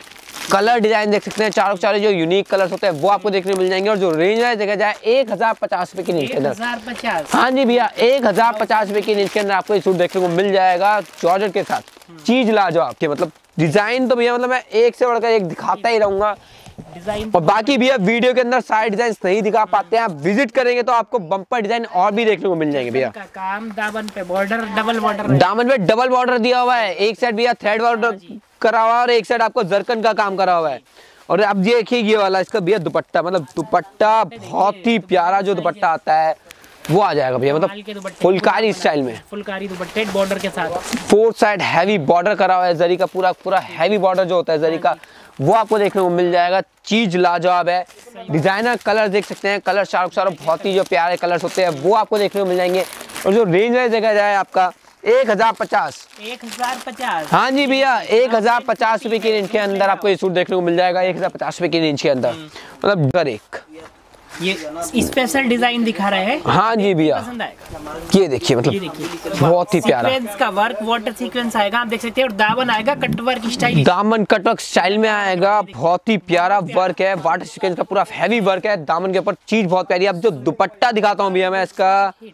कलर डिजाइन देख सकते हैं चारों चारों जो यूनिक कलर्स होते हैं वो आपको देखने को मिल जाएंगे। और जो रेंज है देखा जाए एक हजार पचास रुपए की रेंज के अंदर, हाँ जी भैया एक हजार पचास रुपए की रेंज के अंदर आपको ये सूट देखने को मिल जाएगा जॉर्जेट के साथ। चीज लाजवाब के, मतलब डिजाइन तो भैया मतलब मैं एक से बढ़कर एक दिखाता ही रहूंगा डिजाइन। और बाकी भैया वीडियो के अंदर सारे डिजाइन नहीं दिखा पाते हैं, आप विजिट करेंगे तो आपको बम्पर डिजाइन और भी देखने को मिल जाएंगे भैया। काम दामन पे बॉर्डर डबल बॉर्डर, दामन में डबल बॉर्डर दिया हुआ है, एक साइड भैया थ्रेड बॉर्डर करा हुआ है और एक साइड आपको जरकन का काम करा हुआ है। और अब ये देखिए ये वाला इसका भैया दुपट्टा, मतलब दुपट्टा बहुत ही प्यारा जो दुपट्टा आता है, वो आ जाएगा भैया, कमाल के मतलब दुपट्टे, फुलकारी स्टाइल में, फुलकारी दुपट्टे बॉर्डर के साथ। फोर साइड हैवी बॉर्डर करा हुआ है जरी का, पूरा पूरा हैवी बॉर्डर जो होता है जरी का वो आपको देखने को मिल जाएगा। चीज लाजवाब है, डिजाइनर कलर देख सकते हैं, कलर चारों चारों बहुत ही जो प्यारे कलर्स होते हैं वो आपको देखने को मिल जाएंगे। और जो रेंज है देखा जाए आपका एक हजार पचास एक हजार पचास हाँ जी भैया, एक हजार पचास रुपए की रेंज के अंदर आपको ये सूट देखने को मिल जाएगा, एक हजार पचास रुपए की रेंज के अंदर, मतलब हर एक ये स्पेशल डिजाइन दिखा रहे हैं। हाँ जी भैया, पसंद आएगा। ये देखिए मतलब ये देखिए बहुत ही प्यारा सीक्वेंस का वर्क, वाटर सीक्वेंस आएगा, आप देख सकते हैं। और दामन आएगा कटवर्क स्टाइल, दामन कटवर्क स्टाइल में आएगा, बहुत ही प्यारा वर्क है, वाटर सीक्वेंस का पूरा हैवी वर्क है दामन के ऊपर, चीज बहुत प्यारी है। अब जो दुपट्टा दिखाता हूँ भैया मैं इसका,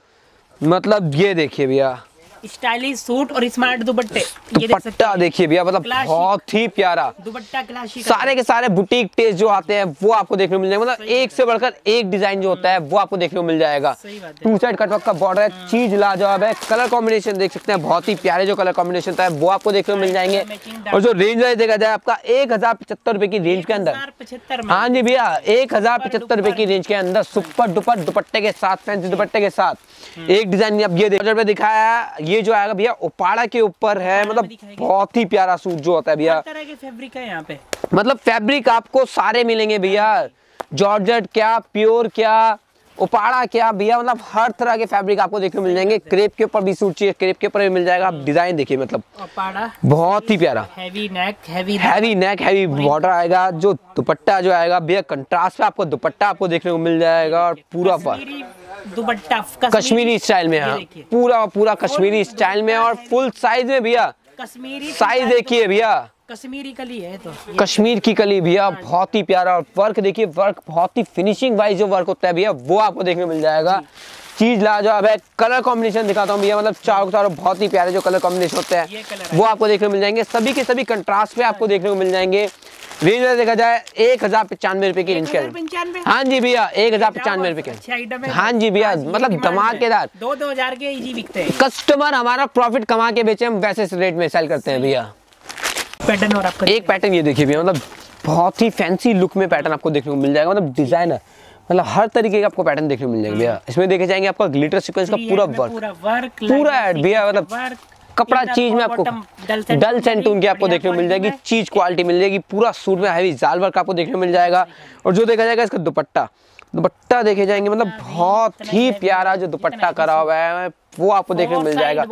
मतलब ये देखिए भैया स्टाइलिश सूट और स्मार्ट दुपट्टे, दुपट्टा देखिए भैया, मतलब बहुत ही प्यारा दुपट्टा क्लासिक, सारे के सारे बुटीक टेस्ट जो आते हैं वो आपको देखने को मिल जाएगा, मतलब एक से बढ़कर एक डिजाइन जो होता है वो आपको देखने को मिल जाएगा। टू साइड कटवर्क का बॉर्डर है, चीज लाजवाब है, कलर कॉम्बिनेशन देख सकते हैं, बहुत ही प्यारे जो कलर कॉम्बिनेशन है वो आपको देखने को मिल जाएंगे। और जो रेंज है देखा जाए आपका एक हजार पचहत्तर रुपए की रेंज के अंदर, हाँ जी भैया, एक हजार पचहत्तर रुपए की रेंज के अंदर सुपर डुपर दुपट्टे के साथ, फैंसी दुपट्टे के साथ एक डिजाइन अब ये देखिए दिखाया, ये जो आएगा भैया उपाड़ा के ऊपर है, मतलब बहुत ही प्यारा सूट जो होता है भैया। तरह के फैब्रिक है यहाँ पे, मतलब फैब्रिक आपको सारे मिलेंगे भैया, जॉर्जेट क्या, प्योर क्या, उपाड़ा क्या भैया, मतलब हर तरह के फैब्रिक आपको देखने को मिल जाएंगे। क्रेप के ऊपर भी सूट चाहिए, क्रेप के ऊपर भी मिल जाएगा। आप डिजाइन देखिए, मतलब उपाड़ा बहुत ही प्यारा, heavy neck, heavy heavy neck, heavy border आएगा। जो दुपट्टा जो आएगा भैया कंट्रास्ट पे आपको दुपट्टा आपको देखने को मिल जाएगा, और पूरा दुपट्टा कश्मीरी स्टाइल में, हाँ पूरा पूरा कश्मीरी स्टाइल में, और फुल साइज में भैया, कश्मीरी साइज देखिए भैया, कश्मीरी कली है तो कश्मीर की कली भैया, बहुत ही प्यारा। और वर्क देखिए, वर्क बहुत ही फिनिशिंग वाइज जो वर्क होता है भैया वो आपको देखने को मिल जाएगा। चीज लाजवाब है, कलर कॉम्बिनेशन दिखाता हूँ भैया, मतलब चारों चारों बहुत ही प्यारे जो कलर कॉम्बिनेशन होते हैं वो आपको देखने को मिल जाएंगे, सभी के सभी कंट्रास्ट पे आपको देखने को मिल जाएंगे। रेंज में देखा जाए एक हजार पचानवे रुपए की रेंज के अंदर, हाँ जी भैया, एक हजार पचानवे रुपए के, हाँ जी भैया, मतलब धमाकेदार, दो दो हजार के इजी बिकते हैं। कस्टमर हमारा प्रॉफिट कमा के बेचे, हम वैसे रेट में सेल करते हैं भैया। पैटर्न और आपका एक पैटर्न ये देखिए भैया, मतलब बहुत ही फैंसी लुक में पैटर्न आपको देखने को मिल जाएगा, मतलब डिजाइनर, मतलब हर तरीके का आपको पैटर्न देखने को मिल जाएगा भैया। इसमें देखे जाएंगे आपका ग्लिटर सीक्वेंस का पूरा वर्क, पूरा ऐड भैया, मतलब कपड़ा चीज में आपको डल सेंटून की आपको देखने को मिल जाएगी, चीज क्वालिटी मिल जाएगी, पूरा सूट में हैवी जाल वर्क आपको देखने को मिल जाएगा। और जो देखा जाएगा इसका दुपट्टा, दुपट्टा देखे जाएंगे, मतलब बहुत ही प्यारा जो दुपट्टा करा हुआ है वो आपको देखने को मिल जाएगा,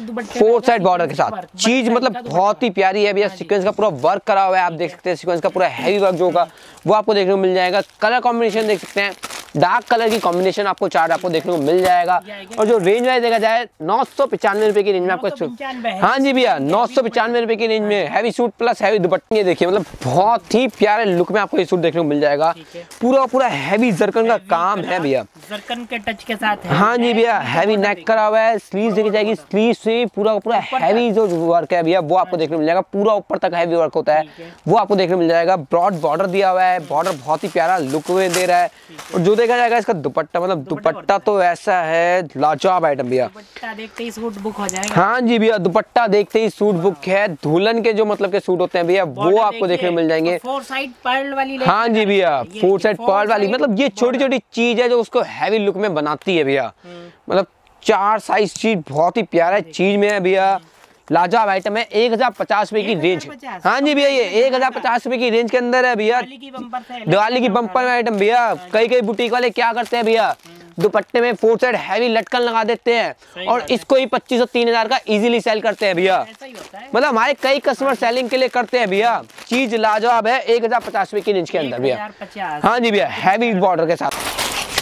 फोर साइड बॉर्डर के साथ। चीज मतलब बहुत ही प्यारी है भैया, सीक्वेंस का पूरा वर्क करा हुआ है, आप देख सकते हैं सीक्वेंस का पूरा हैवी वर्क जो होगा वो आपको देखने को मिल जाएगा। कलर कॉम्बिनेशन देख सकते हैं, डार्क कलर की कॉम्बिनेशन आपको चार्ट आपको देखने को मिल जाएगा। और जो रेंज वाइज देखा जाए नौ सौ पचानवे रुपए की रेंज में आपको, हाँ जी भैया, नौ सौ पचानवे रुपए की रेंज में हैवी सूट प्लस हैवी दुपट्टे देखिए, मतलब बहुत ही प्यारे लुक में आपको ये सूट देखने को मिल जाएगा। पूरा पूरा हैवी जरकन का काम है भैया, जरकन के टच के साथ, हाँ जी भैया, हैवी नेक करा हुआ है, स्लीव देखी जाएगी, स्लीव से पूरा पूरा हैवी जो वर्क है भैया वो आपको देखने को मिल जाएगा, पूरा ऊपर तक हैवी वर्क होता है वो आपको देखने को मिल जाएगा। ब्रॉड बॉर्डर दिया हुआ है, बॉर्डर बहुत ही प्यारा लुक में दे रहा है। और जो देखा जाएगा इसका दुपट्टा, मतलब दुपट्टा तो ऐसा है लाजवाब आइटम भैया, दुपट्टा देखते ही सूट बुक हो जाएगा। हाँ जी भैया, दुपट्टा देखते ही सूट बुक है। दुल्हन के जो मतलब के सूट होते हैं भैया वो आपको देखने को मिल जाएंगे, फोर साइड पर्ल वाली, हाँ जी भैया, फोर साइड पर्ल वाली, मतलब ये छोटी छोटी चीज है जो उसको हैवी लुक में बनाती है भैया। मतलब चार साइज चीज बहुत ही प्यारा चीज में है भैया, लाजवाब आइटम है। एक हजार पचास रुपए की रेंज, हाँ जी भैया, ये एक हजार पचास रुपए की रेंज के अंदर है भैया, दिवाली की बम्पर में आइटम भैया। कई कई बुटीक वाले क्या करते हैं भैया, दुपट्टे में फोर साइड हैवी लटकन लगा देते हैं और इसको ही पच्चीस सौ तीन हजार का इजीली सेल करते हैं भैया। मतलब हमारे कई कस्टमर सेलिंग के लिए करते हैं भैया। चीज लाजवाब है, एक हजार पचास रुपए की रेंज के अंदर भैया, हाँ जी भैया, हैवी बॉर्डर के साथ।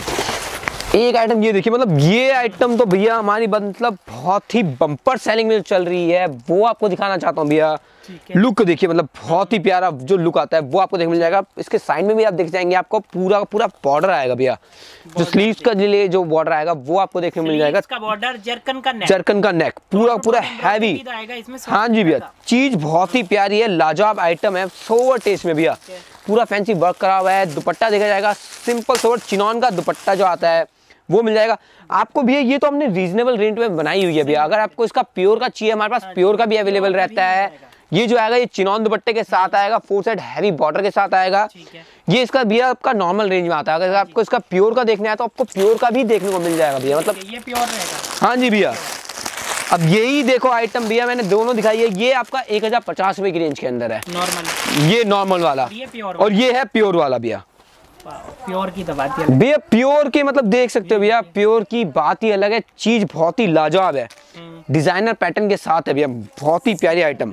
एक आइटम ये देखिए, मतलब ये आइटम तो भैया हमारी मतलब बहुत ही बम्पर सेलिंग में चल रही है, वो आपको दिखाना चाहता हूँ भैया। लुक देखिए, मतलब बहुत ही प्यारा जो लुक आता है वो आपको देखने मिल जाएगा। इसके साइड में भी आप देख जाएंगे, आपको पूरा पूरा बॉर्डर आएगा भैया, जो स्लीव्स का लिए जो बॉर्डर आएगा वो आपको देखने मिल जाएगा। का बॉर्डर, जरकन का नेक, जरकन का नेक पूरा पूरा हैवी, हाँ जी भैया, चीज बहुत ही प्यारी है, लाजवाब आइटम है, सोवर टेस्ट में भैया, पूरा फैंसी वर्क करा हुआ है। दुपट्टा देखा जाएगा सिंपल सोवर चिनॉन का दुपट्टा जो आता है वो मिल जाएगा आपको भैया। ये तो हमने रीजनेबल रेट में बनाई हुई है भैया, अगर आपको इसका प्योर का चाहिए हमारे पास प्योर का भी अवेलेबल रहता है, ये जो आएगा ये चिनॉन दुपट्टे के साथ आएगा, फोर साइड हैवी बॉर्डर के साथ आएगा। ये इसका भैया आपका नॉर्मल रेंज में आता है। अगर आपको इसका प्योर का देखना है तो आपको प्योर का भी देखने को मिल जाएगा भैया, मतलब ये प्योर रहेगा। हाँ जी भैया। अब यही देखो आइटम भैया मैंने दोनों दिखाई है, ये आपका एक हजार पचास रुपए की रेंज के अंदर है नॉर्मल, ये नॉर्मल वाला, ये प्योर और ये है प्योर वाला भैया। प्योर की तो बात ही अलग भैया प्योर की मतलब देख सकते हो भैया, प्योर की बात ही अलग है, चीज बहुत ही लाजवाब है, डिजाइनर पैटर्न के साथ है भैया, बहुत ही प्यारी आइटम,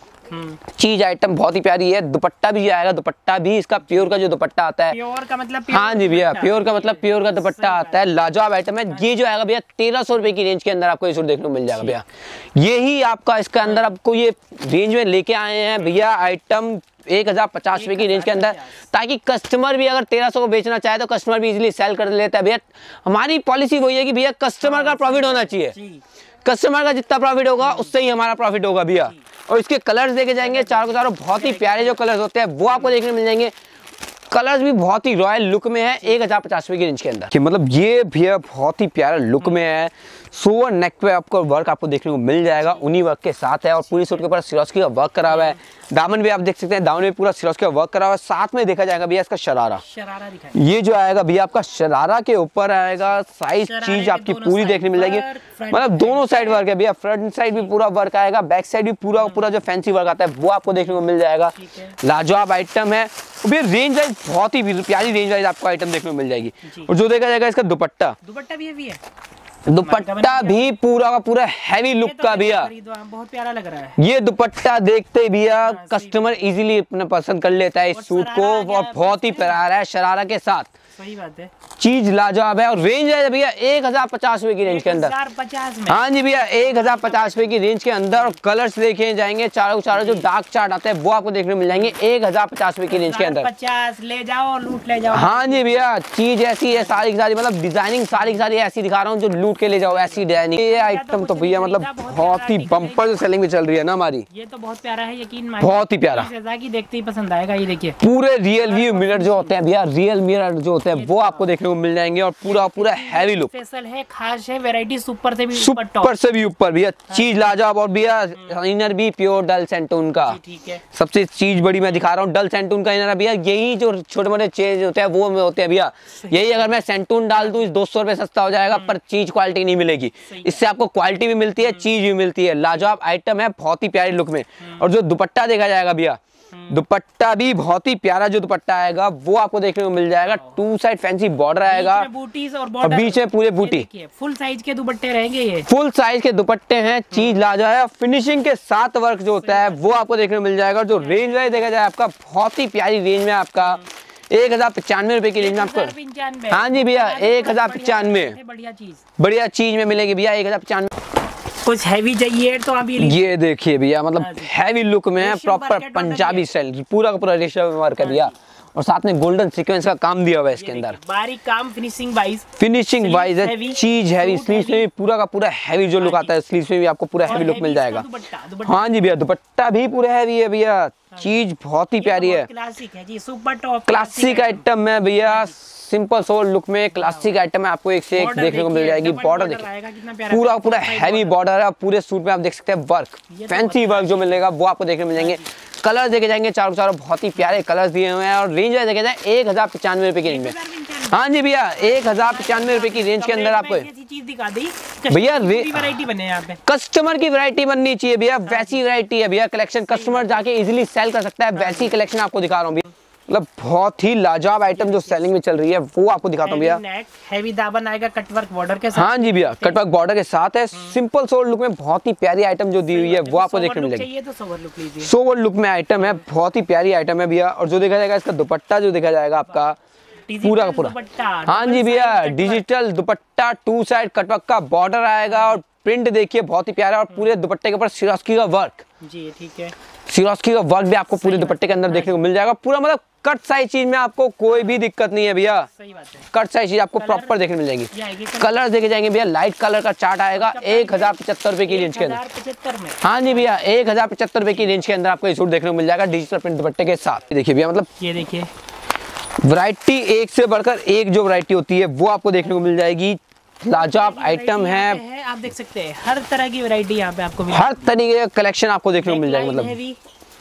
चीज आइटम बहुत ही प्यारी है। दुपट्टा भी आएगा, दुपट्टा भी इसका प्योर का जो दुपट्टा आता है, प्योर का मतलब हाँ जी भैया, प्योर का मतलब प्योर का दुपट्टा आता है, लाजवाब आइटम है। ये जो आएगा भैया तेरह सौ रुपए की रेंज के अंदर आपको ये सूट देखने को मिल जाएगा भैया। यही आपका इसका अंदर आपको ये रेंज में लेके आए हैं भैया आइटम एक हजार पचास रुपए की रेंज के अंदर, ताकि कस्टमर भी अगर तेरह सौ को बेचना चाहे तो कस्टमर भी इजीली सेल कर लेता है भैया। हमारी पॉलिसी वही है कि भैया कस्टमर का प्रॉफिट होना चाहिए, कस्टमर का जितना प्रॉफिट होगा उससे ही हमारा प्रॉफिट होगा भैया। और इसके कलर्स देखे जाएंगे, चारों के चारों बहुत ही प्यारे जो कलर्स होते हैं वो आपको देखने मिल जाएंगे। कलर्स भी बहुत ही रॉयल लुक में है एक हजार पचास रुपए की रेंज के अंदर, कि मतलब ये भैया बहुत ही प्यारा लुक में है। सोवर नेक पे आपको वर्क आपको देखने को मिल जाएगा, उन्हीं वर्क के साथ है, और पूरी सूट के ऊपर सिरोस्की का वर्क करा हुआ है। दामन भी आप देख सकते हैं, दामन में पूरा सिरोस्की का वर्क करा हुआ है। साथ में देखा जाएगा भैया इसका शरारा, शरारा दिखाई, ये जो आएगा भैया आपका शरारा के ऊपर आएगा, साइज चीज आपकी पूरी देखने मिल जाएगी, मतलब दोनों साइड वर्क है भैया, फ्रंट साइड भी पूरा वर्क आएगा, बैक साइड भी पूरा पूरा जो फैंसी वर्क आता है वो आपको देखने को मिल जाएगा। लाजवाब आइटम है भैया, रेंज वाइज बहुत ही प्यारी रेंज वाइज आपको आइटम देखने को मिल जाएगी। और जो देखा जाएगा इसका दुपट्टा, दुपट्टा भी भी है, दुपट्टा भी पूरा का पूरा हैवी लुक का भैया, बहुत प्यारा लग रहा है। ये दुपट्टा देखते भैया कस्टमर इजीली अपना पसंद कर लेता है इस सूट को, और बहुत ही प्यारा है शरारा के साथ, सही बात है, चीज लाजवाब है। और रेंज है भैया एक हजार पचास रुपए की रेंज के अंदर, हाँ जी भैया एक हजार पचास रुपए की रेंज के अंदर। और कलर्स देखे जाएंगे, चारों चारों जो डार्क चार्ट आते हैं वो आपको देखने को मिल जाएंगे एक हजार पचास रुपए की रेंज के अंदर। पचास ले जाओ लूट ले जाओ, हाँ जी भैया चीज ऐसी है सारी की सारी, मतलब डिजाइनिंग सारी की सारी ऐसी दिखा रहा हूँ जो लूट के ले जाओ, ऐसी डिजाइनिंग। ये आइटम तो भैया मतलब बहुत ही बम्पर जो सेलिंग में चल रही है ना हमारी, ये तो बहुत प्यारा है, यकीन मानिए बहुत ही प्यारा, देखते ही पसंद आएगा। ये देखिए पूरे रियल व्यू मिरर जो होते हैं भैया, रियल मिरर जो होते हैं वो आपको देखने को मिल जाएंगे, और पूरा पूरा हैवी लुक, स्पेशल है, खास है, वैरायटी सुपर से भी सुपर से भी ऊपर भैया, चीज लाजवाब। और भैया इनर भी प्योर डल सेंटून का, ठीक है, सबसे चीज बड़ी मैं दिखा रहा हूँ, डल सेंटून का इनर है भैया। यही जो छोटे मोटे चेंज होते हैं वो में होते हैं भैया, यही अगर मैं सेंटून डाल दूं दो सौ रुपए सस्ता हो जाएगा, पर चीज क्वालिटी नहीं मिलेगी, इससे आपको क्वालिटी भी मिलती है, चीज भी मिलती है। लाजवाब आइटम है, बहुत ही प्यारी लुक में। और जो दुपट्टा देखा जाएगा भैया, दुपट्टा भी बहुत ही प्यारा जो दुपट्टा आएगा वो आपको देखने को मिल जाएगा, टू साइड फैंसी बॉर्डर आएगा, बूटीज और और बीच में पूरे बूटी, फुल साइज के दुपट्टे रहेंगे, ये फुल साइज के दुपट्टे हैं, चीज लाजवाब है। फिनिशिंग के साथ वर्क जो होता है वो आपको देखने को मिल जाएगा। जो रेंज वाइज देखा जाए आपका बहुत ही प्यारी रेंज में, आपका एक हजार पचानवे रुपए की रेंज में आपको, हाँ जी भैया एक हजार पचानवे, बढ़िया चीज बढ़िया चीज में मिलेगी भैया एक हजार पचानवे। कुछ हैवी चाहिए तो अभी ये देखिए भैया, मतलब हैवी लुक में है, प्रॉपर पंजाबी स्टाइल, पूरा का पूरा रेशम वर्क है भैया, और साथ में गोल्डन सीक्वेंस का काम दिया हुआ है इसके अंदर, बारीक काम, फिनिशिंग वाइज, फिनिशिंग वाइज है, चीज हैवी, स्लीव्स में भी पूरा का पूरा हैवी जो लुक आता है, स्लीव्स में भी आपको पूरा हैवी लुक मिल जाएगा। हाँ जी भैया दुपट्टा भी पूरा हैवी है भैया, चीज बहुत ही प्यारी है, क्लासिक है जी, सुपर टॉप क्लासिक आइटम है भैया, सिंपल सोल लुक में क्लासिक आइटम है, आपको एक से एक देखने को मिल जाएगी। बॉर्डर देखिए पूरा पूरा हैवी बॉर्डर है, पूरे सूट में आप देख सकते हैं वर्क, फैंसी वर्क जो मिलेगा वो आपको देखने को मिल जाएंगे। कलर देखे जाएंगे, चारों चारों बहुत ही प्यारे कलर्स दिए हुए हैं, और रेंज देखे जाए एक हजार पचानवे रुपए की रेंज में, हाँ जी भैया एक हजार पचानवे रुपए की रेंज के अंदर आपको चीज दिखा दी भैया, वैरायटी बने यहाँ पे, कस्टमर की वैरायटी बननी चाहिए भैया, वैसी वैरायटी है भैया, कलेक्शन कस्टमर जाके इजीली सेल कर सकता है, वैसी कलेक्शन आपको दिखा रहा हूँ भैया, मतलब बहुत ही लाजवाब आइटम जो सेलिंग में चल रही है वो आपको दिखाता हूँ भैया। हैवी दामन आएगा, कटवर्क बॉर्डर के साथ, हाँ जी भैया कटवर्क बॉर्डर के साथ है, सिंपल सोवर लुक में बहुत ही प्यारी आइटम जो दी हुई है वो आपको देखने मिलेगी। तो सोवर लुक लीजिए, सोवर लुक में आइटम है, बहुत ही प्यारी आइटम है भैया। और जो देखा जाएगा इसका दुपट्टा जो देखा जाएगा आपका पूरा का पूरा, हाँ जी भैया digital dupatta, two side cutwork का बॉर्डर आएगा, और प्रिंट देखिए बहुत ही प्यारा, और पूरे दुपट्टे के ऊपर सिरोस्की का वर्क, जी ठीक है, सिरोस्की का वर्क भी आपको पूरे दुपट्टे के अंदर देखने को मिल जाएगा, पूरा मतलब कट साइज चीज में आपको कोई भी दिक्कत नहीं है भैया, सही बात है, कट साइज चीज आपको प्रॉपर देखने मिल जाएगी। कलर देखे जाएंगे भैया, लाइट कलर का चार्ट आएगा एक हजार पचहत्तर रुपए की रेंज के अंदर, हाँ जी भैया एक हजार पचहत्तर रुपए की रेंज के अंदर आपको ये सूट देखने को मिल जाएगा डिजिटल प्रिंट दुपट्टे के साथ। देखिए भैया मतलब ये देखिए वैरायटी एक से बढ़कर एक जो वैरायटी होती है वो आपको देखने को मिल जाएगी, लाजवाब आइटम है, है। आप देख सकते हैं हर तरह की वैरायटी यहाँ पे आपको हर तरीके का कलेक्शन आपको देखने को मिल जाएगा। मतलब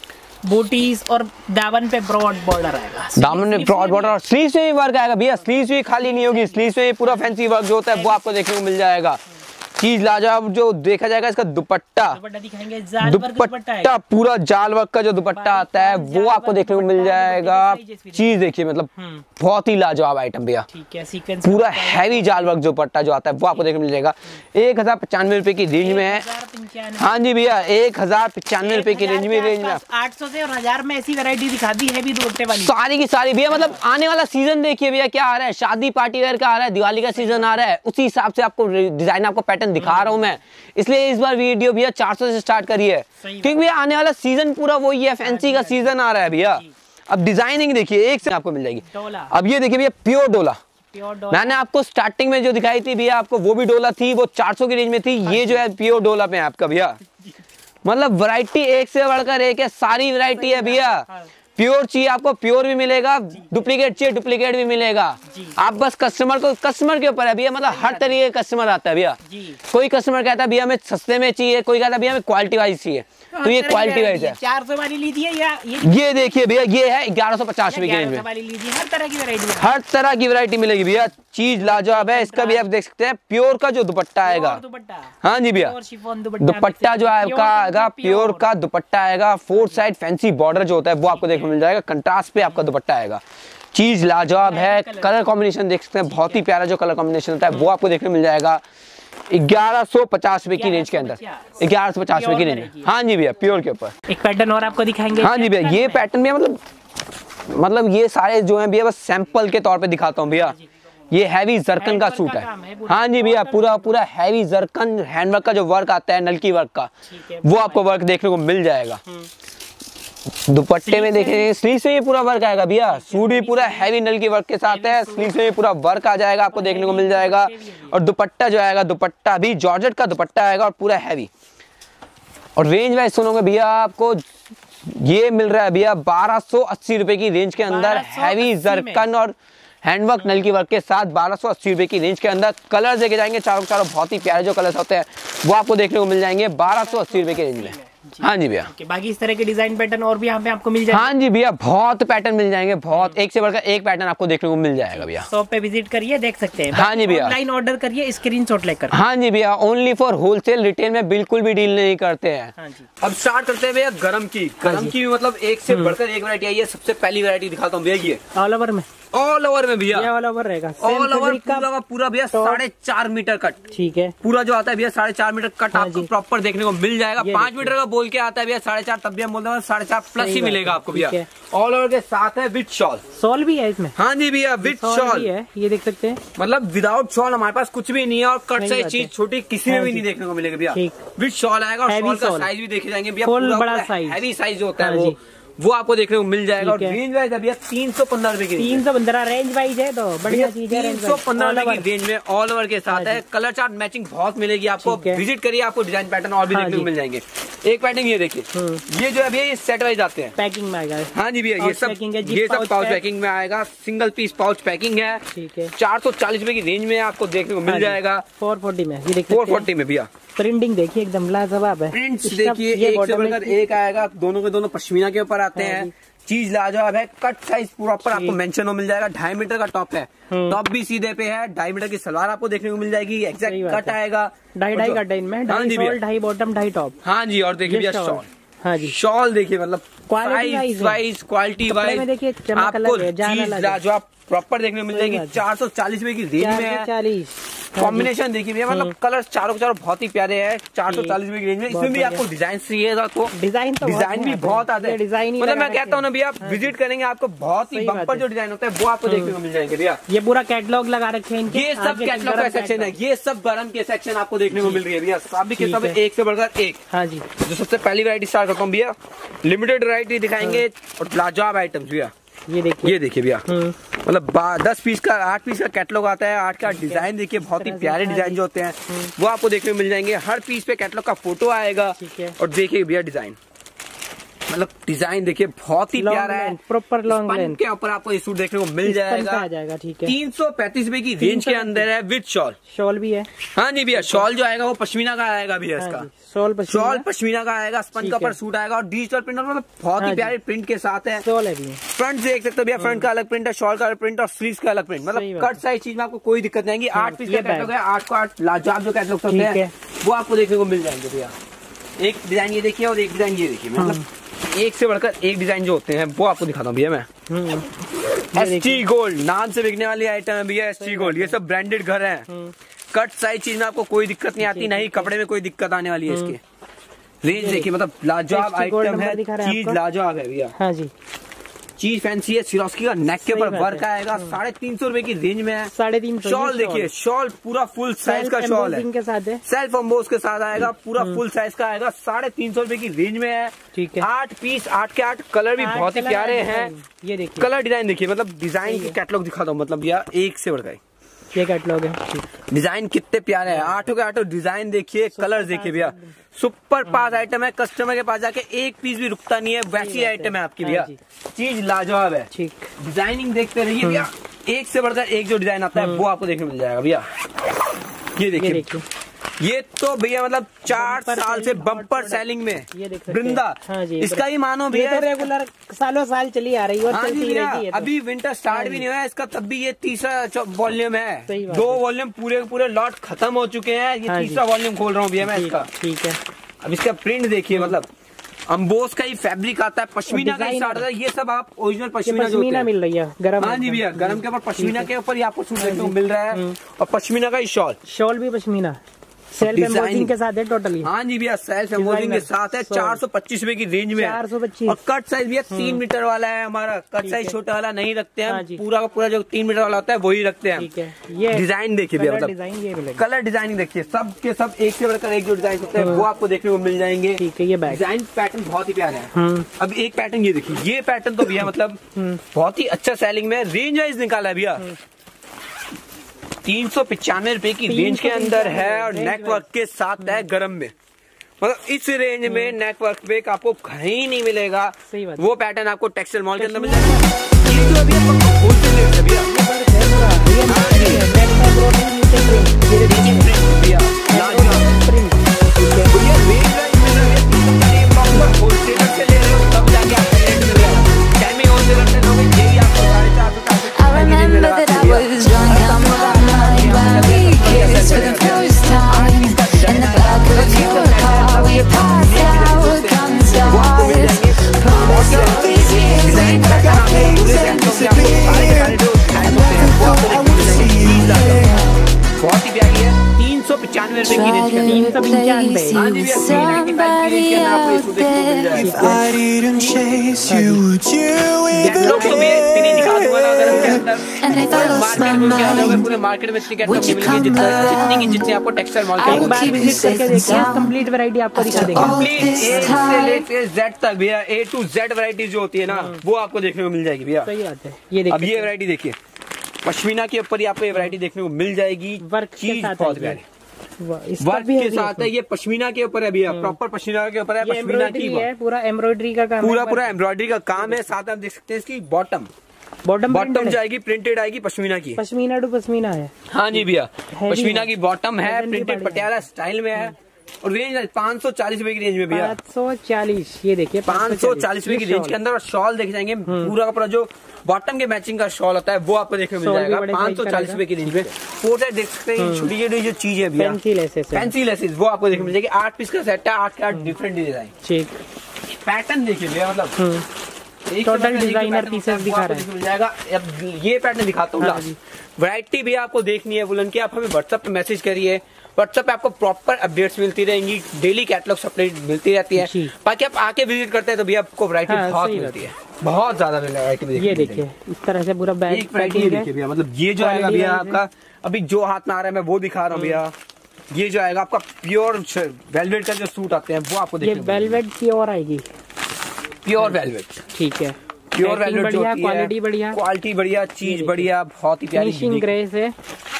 बूटीज और दामन पे ब्रॉड बॉर्डर आएगा, दामन में ब्रॉड बॉर्डर और स्लीव्स में भी वर्क आएगा भैया। स्लीव्स भी खाली नहीं होगी, स्लीव्स में पूरा फैंसी वर्क जो होता है वो आपको देखने को मिल जाएगा। चीज लाजवाब जो देखा जाएगा इसका दुपट्टा, दुपट्टा दिखाएंगे, जाल वर्क दुपट्टा है। दुपट्टा पूरा जाल वर्क का जो दुपट्टा आता है वो आपको देखने को मिल जाएगा। चीज देखिए मतलब बहुत ही लाजवाब आइटम भैया। ठीक है, सीक्वेंस पूरा हैवी जाल वर्क जो दुपट्टा जो आता है वो आपको देखने को मिल जाएगा। एक हजार पचानवे रुपए की रेंज में है। हाँ जी भैया, एक हजार पचानवे रुपए की रेंज में रेंज में आठ सौ से और हजार में ऐसी वैरायटी दिखा दी है भी दुपट्टे वाली सारी की सारी भैया। मतलब आने वाला सीजन देखिए भैया क्या आ रहा है, शादी पार्टी वेयर का आ रहा है, दिवाली का सीजन आ रहा है, उसी हिसाब से आपको डिजाइन आपको पैटर्न दिखा रहा हूँ मैं। इसलिए इस बार वीडियो भैया चार सौ से स्टार्ट करिए क्योंकि भैया आने वाला सीजन पूरा वही है, फैंसी का सीजन आ रहा है भैया। अब डिजाइनिंग देखिए एक से आपको मिल जाएगी। अब ये देखिए भैया प्योर डोला, मैंने आपको स्टार्टिंग में जो दिखाई थी भैया आपको वो भी डोला थी, वो चार सौ की रेंज में थी। ये जो है प्योर डोला पे है आपका भैया। मतलब वैरायटी एक से बढ़कर एक है, सारी वैरायटी है भैया। प्योर चाहिए आपको प्योर भी मिलेगा, डुप्लीकेट चाहिए डुप्लीकेट भी मिलेगा। आप बस कस्टमर को, कस्टमर के ऊपर है भैया। मतलब हर तरीके का कस्टमर आता है भैया। कोई कस्टमर कहता है भैया हमें सस्ते में चाहिए, कोई कहता है भैया हमें क्वालिटी वाइज चाहिए, तो ये क्वालिटी वाइज है। चार सौ वाली लीजिए या ये, ये देखिए भैया ये है ग्यारह सौ पचास रुपए की रेंज में। हर तरह की वैरायटी हर तरह की वैरायटी मिलेगी भैया। चीज लाजवाब है। इसका भी आप देख सकते हैं प्योर का जो दुपट्टा आएगा। हाँ जी भैया, दुपट्टा जो आपका आएगा प्योर का दुपट्टा आएगा। फोर साइड फैंसी बॉर्डर जो होता है वो आपको देखने को मिल जाएगा। कंट्रास्ट पे आपका दुपट्टा आएगा। चीज लाजवाब है। कलर कॉम्बिनेशन देख सकते हैं, बहुत ही प्यारा जो कलर कॉम्बिनेशन होता है वो आपको देखने को मिल जाएगा ग्यारह सौ पचास रुपए की रेंज के अंदर। ग्यारह सौ पचास रुपए की रेंज। हाँ जी भैया, प्योर के ऊपर एक पैटर्न और आपको दिखाएंगे। हाँ जी भैया, ये पैटर्न भी मतलब मतलब ये सारे जो हैं भैया बस सैंपल के तौर पे दिखाता हूँ भैया। ये हैवी जरकन का सूट है। हाँ जी भैया, पूरा पूरा हैवी जरकन हैंडवर्क का जो वर्क आता है, नलकी वर्क का, वो आपको वर्क देखने को मिल जाएगा। दुपट्टे में देखेंगे स्लीव से ये पूरा वर्क आएगा भैया। सूट भी पूरा हैवी नलकी वर्क के साथ है, स्लीव से ये पूरा वर्क आ जाएगा, आपको देखने को मिल जाएगा। और दुपट्टा जो आएगा, दुपट्टा भी जॉर्जेट का दुपट्टा आएगा और पूरा हैवी। और रेंज वाइज सुनोगे भैया आपको ये मिल रहा है भैया बारह सौ अस्सी रुपए की रेंज के अंदर, हैवी जरकन और हैंडवर्क नलकी वर्क के साथ बारह सौ अस्सी रुपए की रेंज के अंदर। कलर देखे जाएंगे चारों चारों बहुत ही प्यारे जो कलर्स होते हैं वो आपको देखने को मिल जाएंगे बारह सौ अस्सी रुपए की रेंज में। हाँ जी भैया, बाकी इस तरह के डिजाइन पैटर्न और भी यहाँ पे आपको मिल जाएंगे। हाँ जी भैया, बहुत पैटर्न मिल जाएंगे, बहुत एक से बढ़कर एक पैटर्न आपको देखने को मिल जाएगा भैया। शॉप पे विजिट करिए, देख सकते हैं। हाँ जी भैया, ऑनलाइन ऑर्डर करिए, स्क्रीनशॉट लेकर। हाँ जी भैया, ओनली फॉर होलसेल, रिटेल में बिल्कुल भी डील नहीं करते हैं। हाँ जी। अब स्टार्ट करते हैं भैया गरम की। गरम की भी मतलब एक से बढ़कर एक वैरायटी आई है। सबसे पहली वैरायटी दिखाता हूँ भैया, ये ऑल ओवर में ऑल ओवर में भैया, ऑल ओवर रहेगा, ऑल ओवर पूरा पूरा भैया साढ़े चार मीटर कट। ठीक है, पूरा जो आता है भैया साढ़े चार मीटर कट आपको प्रॉपर देखने को मिल जाएगा। पांच मीटर का बोल के आता है भैया साढ़े चार, तब भी हम बोलते हैं साढ़े चार प्लस ही मिलेगा आपको भैया। ऑल ओवर के साथ है विद शॉल। शॉल भी है इसमें? हाँ जी भैया, विद शॉल है, ये देख सकते हैं। मतलब विदाउट शॉल हमारे पास कुछ भी नहीं है और कट साइज चीज छोटी किसी में भी नहीं देखने को मिलेगा भैया। विद शॉल आएगा और शॉल का साइज भी देखे जाएंगे भैया, बड़ा साइज हैवी साइज जो होता है वो वो आपको देखने को मिल जाएगा। और रेंज वाइज अभी तीन सौ पंद्रह रुपए की, तीन सौ पंद्रह रेंज वाइज है तो बढ़िया चीज है। तीन सौ पंद्रह रुपए की रेंज में ऑल ओवर के साथ है। कलर चार्ट मैचिंग बहुत मिलेगी आपको, विजिट करिए, आपको डिजाइन पैटर्न और भी देखने को मिल जाएंगे। एक पैटर्न ये देखिए, ये जो है भैया ये सेट वाइज आते हैं, पैकिंग में आएगा। हाँ जी भैया, ये सब ये सब पाउच पैकिंग में आएगा, सिंगल पीस पाउच पैकिंग है। ठीक है, चार सौ चालीस रुपए की रेंज में आपको देखने को मिल जाएगा। फोर फोर्टी में, फोर फोर्टी में भैया। प्रिंटिंग देखिए एकदम लाजवाब है। प्रिंट्स देखिए एक से बढ़कर एक आएगा, दोनों के दोनों पश्मीना के ऊपर आते हैं। चीज लाजवाब है। कट साइज प्रॉपर आपको मेंशन हो मिल जाएगा। ढाई मीटर का टॉप है, टॉप भी सीधे पे है। ढाई मीटर की सलवार आपको देखने को मिल जाएगी, एग्जैक्ट कट आएगा। ढाई ढाई का डाइन में, ढाई ढाई बॉटम ढाई टॉप। हाँ जी, और देखिए भैया शॉल। हाँ जी, शॉल देखिए मतलब साइज वाइज क्वालिटी वाइज देखिए आपको चीज लाजवाब प्रॉपर देखने को मिल जाएगी। चार सौ चालीस रुपए की रेंज में है। कॉम्बिनेशन देखिए भैया, मतलब कलर चारों के चारों बहुत ही प्यारे हैं। चार सौ चालीस रुपए की रेंज में। इसमें भी आपको डिजाइन चाहिएगा तो डिजाइन तो डिजाइन भी बहुत आते हैं। डिजाइन मतलब मैं कहता हूँ ना भैया, आप विजिट करेंगे आपको बहुत ही बम्पर जो डिजाइन होता है वो आपको देखने को मिल जाएंगे भैया। ये पूरा कैटलॉग लगा रखे हैं इनके, ये सब कैटलॉग का सेक्शन है। ये सब गरम के सेक्शन आपको देखने को मिल रही है भैया। सभी के सब एक से बढ़कर एक। हाँ जी, जो सबसे पहली वैरायटी स्टार्ट करता हूँ भैया, लिमिटेड वैरायटी दिखाएंगे और लाजवाब आइटम्स भैया। ये देखिए, ये देखिए भैया, मतलब दस पीस का आठ पीस का कैटलॉग आता है। आठ का डिजाइन देखिए, बहुत ही प्यारे डिजाइन जो होते हैं वो आपको देखने को मिल जाएंगे। हर पीस पे कैटलॉग का फोटो आएगा। और देखिए भैया डिजाइन, मतलब डिजाइन देखिए बहुत ही प्यारा है, प्रॉपर लॉन्ग लेंथ के ऊपर आपको ये सूट देखने को मिल जाएगा। आ जाएगा ठीक है। तीन सौ पैंतीस रुपए की रेंज के अंदर है विद शॉल। शॉल भी है। हाँ जी भैया, शॉल जो आएगा वो पश्मीना का आएगा भैया इसका। शॉल शॉल पश्मीना का आएगा, स्पन का ऊपर सूट आएगा और डिजिटल प्रिंट, मतलब बहुत ही प्यारे प्रिंट के साथ है। शॉल है फ्रंट देख सकते हो भैया, फ्रंट का अलग प्रिंट है, शॉल का अलग प्रिंट और स्लीव्स का अलग प्रिंट, मतलब कट साइज चीज में आपको कोई दिक्कत नहीं आएगी। आठ पीस का कैटलॉग है, आठ को आठ लाजवाब जो कैटलॉग होते हैं वो आपको देखने को मिल जाएंगे भैया। एक डिजाइन ये देखिए और एक डिजाइन ये देखिए, मतलब एक से बढ़कर एक डिजाइन जो होते हैं वो आपको दिखाता हूँ भैया मैं। एस टी गोल्ड नाम से बिकने वाली आइटम है भैया, एस टी गोल्ड। ये सब ब्रांडेड घर है, कट साइज चीज में आपको कोई दिक्कत नहीं आती, नहीं कपड़े में कोई दिक्कत आने वाली है। इसके रेंज देखिए, मतलब लाजवाब आइटम है, चीज लाजवाब है भैया। हाँ जी, चीज फैंसी है, सिरोस्की का नेक के ऊपर वर्क आएगा, साढ़े तीन सौ रुपए की रेंज में है। साढ़े तीन सौ। शॉल देखिए, शॉल पूरा फुल साइज का शॉल है, के साथ है, सेल्फ एम्बोस के साथ आएगा, पूरा फुल साइज का आएगा, साढ़े तीन सौ रुपए की रेंज में है। ठीक है। आठ पीस, आठ के आठ कलर भी बहुत ही प्यारे हैं। ये देखिए कलर डिजाइन देखिए, मतलब डिजाइन के कैटलॉग दिखा दो, मतलब भैया एक से बढ़कर ये कैटलॉग है। डिजाइन कितने प्यारे हैं, आठों के आठों डिजाइन देखिए, कलर देखिए भैया, सुपर पास आइटम है। कस्टमर के पास जाके एक पीस भी रुकता नहीं है, वैसी आइटम है आपकी भैया, चीज लाजवाब है। ठीक, डिजाइनिंग देखते रहिए भैया, एक से बढ़कर एक जो डिजाइन आता है वो आपको देखने मिल जाएगा भैया। ये देखिए, ये तो भैया मतलब चार साल से बम्पर सेलिंग में वृंदा। हाँ जी, इसका ही मानो भैया, तो रेगुलर सालों साल चली आ रही है और हाँ चलती रहती है। अभी विंटर स्टार्ट भी नहीं हुआ है इसका, तब भी ये तीसरा वॉल्यूम है। दो वॉल्यूम पूरे पूरे लॉट खत्म हो चुके हैं, ये तीसरा वॉल्यूम खोल रहा हूँ भैया मैं इसका। ठीक है। अब इसका प्रिंट देखिए, मतलब अम्बोस का ही फैब्रिक आता है, पश्मीना का ही स्टार्ट होता है। ये सब आप ओरिजिनल पश्मीना पश्मीना मिल रही है गरम। हाँ जी भैया, गरम के ऊपर पश्मीना के ऊपर आपको सूट देखने को मिल रहा है, और पश्मीना का ही शॉल। शॉल भी पश्मीना सेल्फ एम्बोसिंग के साथ है टोटली। हाँ जी भैया, सेल्फ एम्बोसिंग के साथ है, चार सौ पच्चीस रुपए की रेंज में, चार सौ पच्चीस। और कट साइज भैया तीन मीटर वाला है हमारा, कट साइज छोटा वाला नहीं रखते हैं। हाँ, पूरा का पूरा जो तीन मीटर वाला होता है वही रखते हैं। ठीक है। ये डिजाइन देखिए भैया, मतलब डिजाइन ये मिलेगा, कलर डिजाइनिंग देखिए, सब के सब एक से बढ़कर एक जो डिजाइन होते हैं वो आपको देखने को मिल जाएंगे। ठीक है। ये डिजाइन पैटर्न बहुत ही प्यारा है। अब एक पैटर्न ये देखिए, ये पैटर्न तो भैया मतलब बहुत ही अच्छा सेलिंग में, रेंज वाइज निकाला है भैया, तीन सौ पिचानवे रुपए की रेंज के अंदर है, और नेक वर्क के साथ है गरम में। मतलब इस रेंज में नेक वर्क पे आपको कहीं नहीं मिलेगा। वो पैटर्न आपको टेक्सटाइल मॉल के अंदर मिल जाएगा। ये जो अभी होलसेल रेट है भैया, होलसेलर से ले रहे हो तब जाके आपको रेट मिल रहा है। टाइम में होलसेलर से लोगे यही आपको साढ़े चार सौ चार बहुत ही प्यारी है, तीन सौ पचानवे रुपए की रेंज, तीन सौ पचानवे। हाँ जी पूरे मार्केट में जितनी की जितनी आपको टेक्सटाइल मॉल कंप्लीट वैरायटी आपको दिखा देंगे, कंप्लीट ए से लेके जेड तक भैया, ए टू जेड वैरायटी जो होती है ना वो आपको देखने को मिल जाएगी भैया। सही बात है। ये देखिए, अब ये वैरायटी देखिए, पश्मीना के ऊपर ही आपको ये वैरायटी देखने को मिल जाएगी, वर्क चीज बहुत प्यारी, वर्क के साथ है। ये पश्मीना के ऊपर है भैया, प्रॉपर पश्मीना के ऊपर है, पश्मीना की है, पूरा एम्ब्रॉयडरी का काम, पूरा पूरा एम्ब्रॉयडरी का काम है। साथ आप देख सकते हैं इसकी बॉटम बॉटम बॉटम जाएगी, प्रिंटेड आएगी पश्मीना की, पश्मीना टू पश्मीना है। हाँ जी भैया, पश्मीना की बॉटम है, प्रिंटेड पटियाला स्टाइल में है, और रेंज पाँच सौ चालीस रुपए की रेंज में भैया, पाँच सौ चालीस। ये देखिए पाँच सौ चालीस रुपए की रेंज के अंदर। और शॉल देख जाएंगे, पूरा का पूरा जो बॉटम के मैचिंग का शॉल होता है वो आपको देखने को मिल जाएगा पाँच सौ चालीस रुपए की रेंज में। पोर्ट्रेट देख सकते हैं, छोटी छोटी जो चीज है भैया, फैंसी लेसेस, फैंसी लेसेस वो आपको देखने को मिल जाएगी। आठ पीस का सेट है, आठ के आठ डिफरेंट डिजाइन। ठीक, पैटर्न देखिए भैया, मतलब टोटल डिजाइनर पीसेस दिखा रहा है, मिल जाएगा। अब ये पैटर्न दिखाता हूँ, वैरायटी भी आपको देखनी है वुलन की, आप हमें व्हाट्सएप पे मैसेज करिए, व्हाट्सएप पे आपको प्रॉपर अपडेट्स मिलती रहेंगी, डेली कैटलॉग अपडेट मिलती रहती है। बाकी आप आके विजिट करते हैं तो भी आपको वैरायटी हाँ, बहुत मिलती है, बहुत ज्यादा वैरायटी। ये देखिए इस तरह से पूरा बैग देखिए भैया, मतलब ये जो आएगा भैया आपका, अभी जो हाथ में आ रहा है मैं वो दिखा रहा हूँ भैया। ये जो आएगा आपका प्योर वेलवेट का जो सूट आते हैं वो आपको देखिए, वेलवेट प्योर आएगी, प्योर वेलवेट। ठीक है, प्योर वेलवेट, क्वालिटी बढ़िया, क्वालिटी बढ़िया, चीज बढ़िया, बहुत ही प्यारी फिनिशिंग ग्रेस है।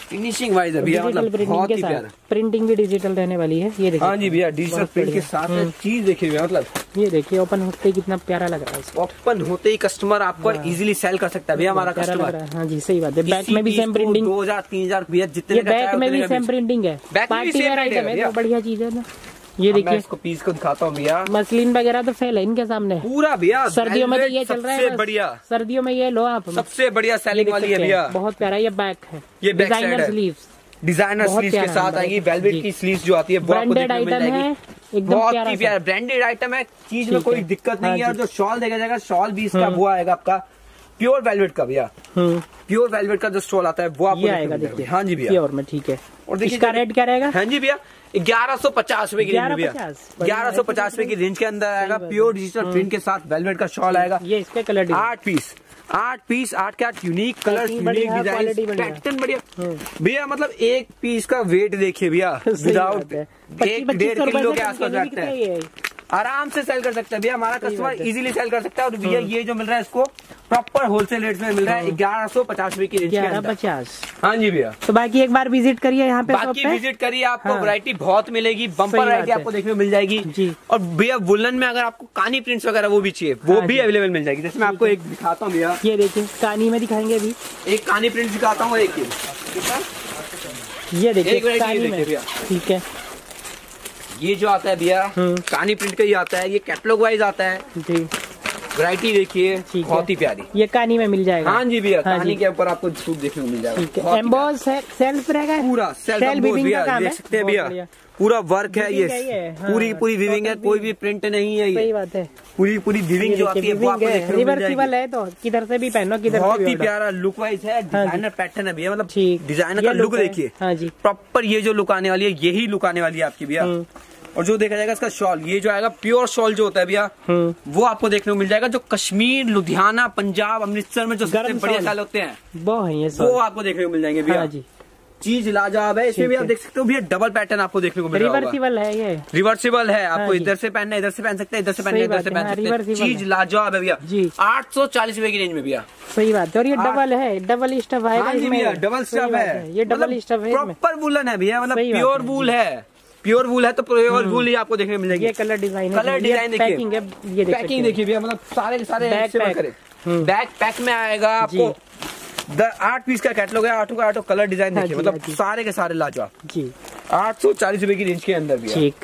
फिनिशिंग वाइज है भैया, मतलब बहुत ही प्यारा। प्रिंटिंग भी डिजिटल रहने वाली है, ये देखिए। हाँ जी भैया, डिजिटल प्रिंट के साथ में चीज देखिए भैया, मतलब ये देखिए ओपन होते ही कितना प्यारा लग रहा है। ओपन होते ही कस्टमर आपको इजीली सेल कर सकता है भैया हमारा कस्टमर। हाँ जी सही बात है। बैक में भी सेम प्रिंटिंग, दो हजार तीन हजार भैया जितने बैक में भी सेम प्रिंटिंग है। पार्टी वेयर आइटम है तो बढ़िया चीज है ना। ये देखिए इसको पीस को दिखाता हूँ भैया, मसलिन वगैरह तो फेल है इनके सामने पूरा भैया। सर्दियों में तो ये चल रहा है, बढ़िया सर्दियों में ये लो आप, सबसे बढ़िया सेलिंग वाली है भैया। बहुत प्यारा ये बैक है, ये डिजाइनर स्लीव्स, डिजाइनर स्लीव्स के साथ आएगी। वेलवेट की स्लीव्स जो आती है वो आपको देखने को मिल जाएगी, एकदम बहुत प्यारा ही प्यारा ब्रांडेड आइटम है। चीज में कोई दिक्कत नहीं है। और जो शॉल देखा जाएगा, शॉल भी इसका वो आएगा आपका प्योर वेलवेट का भैया, प्योर वेलवेट का जो स्टॉल आता है वो आपको आएगा। देखिए हाँ जी भैया, प्योर में ठीक है। और देखिए इसका रेट क्या रहेगा? हाँ जी भैया, ग्यारह सौ पचास रुपए की रेंज में भैया, ग्यारह सौ पचास रुपए की रेंज के अंदर आएगा। प्योर डिजिटल प्रिंट के साथ वेलवेट का शॉल आएगा। ये इसके कलर आठ पीस आठ पीस आठ के आठ unique colour, unique design, pattern बढ़िया भैया। मतलब एक पीस का वेट देखिए भैया, विदाउट एक डेढ़ किलो के आसपास रखते हैं, आराम से सेल कर सकते हैं भैया। हमारा कस्टमर इजीली सेल कर सकता है। और भैया ये जो मिल रहा है इसको प्रॉपर होलसेल रेट में मिल रहा है, ग्यारह सौ पचास रुपए की रेंज के अंदर। पचास हाँ जी भैया। तो बाकी एक बार विजिट करिए यहाँ पे, बाकी विजिट करिए, आपको वैरायटी बहुत मिलेगी, बम्पर वैरायटी आपको देखने को मिल जाएगी जी। और भैया वुलन में अगर आपको कानी प्रिंट्स वगैरह वो भी चाहिए, वो भी अवेलेबल मिल जाएगी। जैसे मैं आपको एक दिखाता हूँ भैया, ये देखिए कानी में दिखाएंगे अभी, एक कानी प्रिंट दिखाता हूँ। एक ये देखिए कानी में, ठीक है। ये जो आता है भैया कानी प्रिंट का ही आता है, ये कैटलॉग वाइज आता है जी। वैरायटी देखिए बहुत ही प्यारी, ये कानी में मिल जाएगा। हाँ जी भैया, कानी के ऊपर आपको सूट देखने को मिल जाएगा। एम्बॉस सेल्फ रहेगा, पूरा सेल्फ भैया, देख सकते हैं भैया, पूरा वर्क है ये, पूरी पूरी विविंग है, कोई भी प्रिंट नहीं है। सही बात है, पूरी पूरी विविंग जो आती है वो आपको देखने को मिल जाएगी। रिवर्सिबल है तो किधर से भी पहनो, किधर बहुत ही प्यारा लुक वाइज है। डिजाइनर पैटर्न है भैया, मतलब डिजाइनर का लुक देखिए। हाँ जी, प्रॉपर ये जो लुक आने वाली है यही लुक आने वाली है आपकी भैया। और जो देखा जाएगा इसका शॉल, ये जो आएगा प्योर शॉल जो होता है भैया, वो आपको देखने को मिल जाएगा। जो कश्मीर, लुधियाना, पंजाब, अमृतसर में जो सबसे बढ़िया शॉल होते हैं वो है ये, वो आपको देखने को मिल जाएंगे भैया जी। चीज लाजवाब है। इसमें भी आप देख सकते हो भैया, डबल पैटर्न आपको देखने को मिल रहा होगा। रिवर्सिबल है ये, रिवर्सिबल है। आपको इधर से पहनना है, इधर से पहन सकते हैं, इधर से पहनना है, इधर से पहन सकते हैं। चीज लाजवाब है भैया जी। आठ सौ चालीस रुपए की रेंज में भैया, सही बात है। और ये डबल है, डबल स्टफ है। हाँ जी भैया, डबल स्टफ है, ये डबल स्टफ है, प्रॉपर वुलन है भैया, मतलब प्योर वूल है। प्योर वूल है तो प्योर वूल ही आपको देखने को मिलेगी। ये कलर डिजाइन, कलर डिजाइन देखिए, पैकिंग है, ये पैकिंग देखिए भैया, मतलब सारे सारे बैक पैक में आएगा आपको। आठ पीस का कैटलॉग है, आठों का आठों कलर डिजाइन देखिए, मतलब सारे के सारे लाजवाब जी। आठ सौ चालीस रुपए की रेंज के अंदर भी ठीक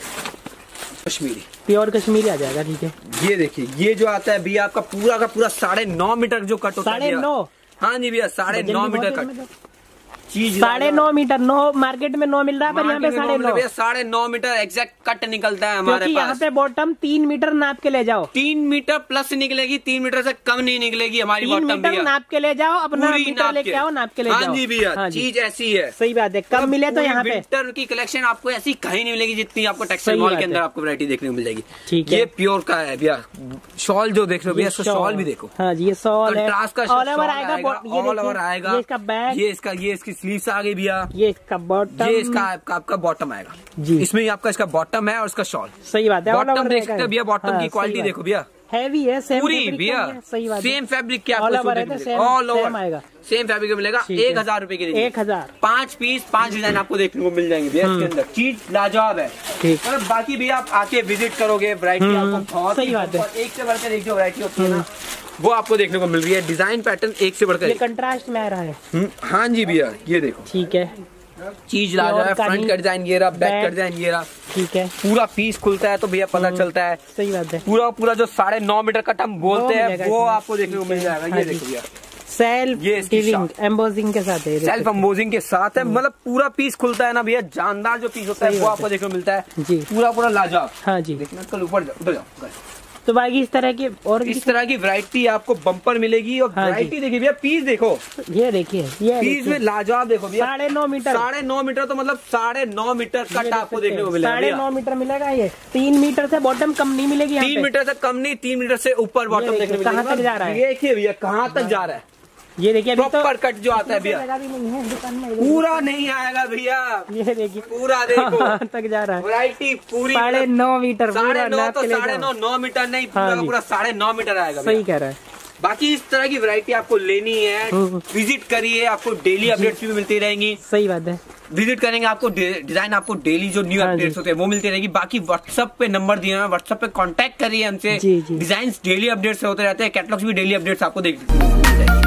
कश्मीरी, प्योर कश्मीरी आ जाएगा। ठीक है, ये देखिए, ये जो आता है भैया आपका पूरा का पूरा साढ़े नौ मीटर जो कट होता है। साढ़े नौ हाँ जी भैया, साढ़े नौ मीटर कट चीज, साढ़े नौ मीटर। नौ मार्केट में नौ मिल रहा है, पर यहाँ पे साढ़े नौ साढ़े नौ मीटर एग्जैक्ट कट निकलता है हमारे पास। यहाँ पे बॉटम तीन मीटर नाप के ले जाओ, तीन मीटर प्लस निकलेगी, तीन मीटर से कम नहीं निकलेगी हमारी बॉटम भैया। नाप के ले जाओ, अपना मीटर लेके आओ, नाप के ले जाओ। हाँ जी भैया, चीज ऐसी है, सही बात है। कम मिले तो यहाँ पे विंटर की कलेक्शन आपको ऐसी कहीं नहीं मिलेगी जितनी आपको टेक्सटाइल मॉल के अंदर आपको वैरायटी देखने को मिल जाएगी। ठीक है, ये प्योर का है भैया। शॉल जो देख लो भैया, शॉल भी देखो। हाँ जी, ये शॉल है, ऑल ओवर आएगा, ऑल ओवर आएगा। इसका बैक, ये इसका ये इसकी स्लीव्स आ गई भैया। ये इसका बॉटम, ये इसका आपका, आपका बॉटम आएगा जी। इसमें ही आपका इसका बॉटम है और इसका शॉल। सही बात है, बॉटम देख सकते हो भैया, बॉटम की क्वालिटी देखो भैया, हैवी है, सेम पूरी भैया, सही बात है। सेम फैब्रिक के ऑल ओवर आएगा, सेम फैब्रिक मिलेगा। एक हजार रुपए की रेंज, एक हजार पांच पीस, पांच डिजाइन आपको देखने को मिल जाएंगे भैया इसके अंदर। चीज लाजवाब है। और बाकी भैया आप आके विजिट करोगे, वैरायटी आपको बहुत, सही बात है, एक से बढ़कर एक जो वैरायटी होती है ना वो आपको देखने को मिल रही है। डिजाइन पैटर्न एक से बढ़कर, ये कंट्रास्ट में आ रहा है। हाँ जी भैया, ये देखो, ठीक है, चीज लाजवाब है। फ्रंट का डिजाइन ये रहा, बैक का डिजाइन ये रहा, ठीक है। पूरा पीस खुलता है तो भैया पता चलता है, सही बात है। पूरा पूरा जो साढ़े नौ मीटर कट हम बोलते हैं वो आपको देखने को मिल जाएगा। ये देखो भैया, सेल्फ एम्बोजिंग के साथ है, सेल्फ एम्बोजिंग के साथ है, मतलब पूरा पीस खुलता है ना भैया, जानदार जो पीस होता है वो आपको देखने को मिलता है जी, पूरा पूरा लाजवाब। हाँ जी, देखना कल ऊपर जाओ, उधर जाओ। तो बाकी इस तरह की और इस तरह की वैरायटी आपको बम्पर मिलेगी। और वैरायटी देखिए भैया, पीस देखो, ये देखिए, ये पीस में लाजवाब देखो भैया, साढ़े नौ मीटर, साढ़े नौ मीटर तो मतलब साढ़े नौ मीटर कट आपको देखने को मिलेगा। साढ़े नौ मीटर मिलेगा, ये तीन मीटर से बॉटम कम नहीं मिलेगी, तीन मीटर से कम नहीं, तीन मीटर से ऊपर बॉटम देखने को मिलेगा। कहाँ तक जा रहा है, देखिए भैया कहाँ तक जा रहा है। ये देखिए प्रॉपर कट जो आता है भैया, पूरा नहीं आएगा भैया, ये देखिए पूरा देखो तक जा रहा है। वैरायटी पूरी साढ़े नौ मीटर, साढ़े नौ तो साढ़े नौ, नौ मीटर नहीं, पूरा पूरा साढ़े नौ मीटर आएगा। सही कह रहा है, बाकी इस तरह की वैरायटी आपको लेनी है, विजिट करिए, आपको डेली अपडेट्स भी मिलती रहेंगी। सही बात है, विजिट करेंगे, आपको डिजाइन, आपको डेली जो न्यू अपडेट्स होते हैं वो मिलती रहेगी। बाकी व्हाट्सएप पे नंबर दिया है, व्हाट्सएप पे कांटेक्ट करिए हमसे। डिजाइन डेली अपडेट्स होते रहते हैं, कैटलॉग्स भी डेली अपडेट्स आपको देख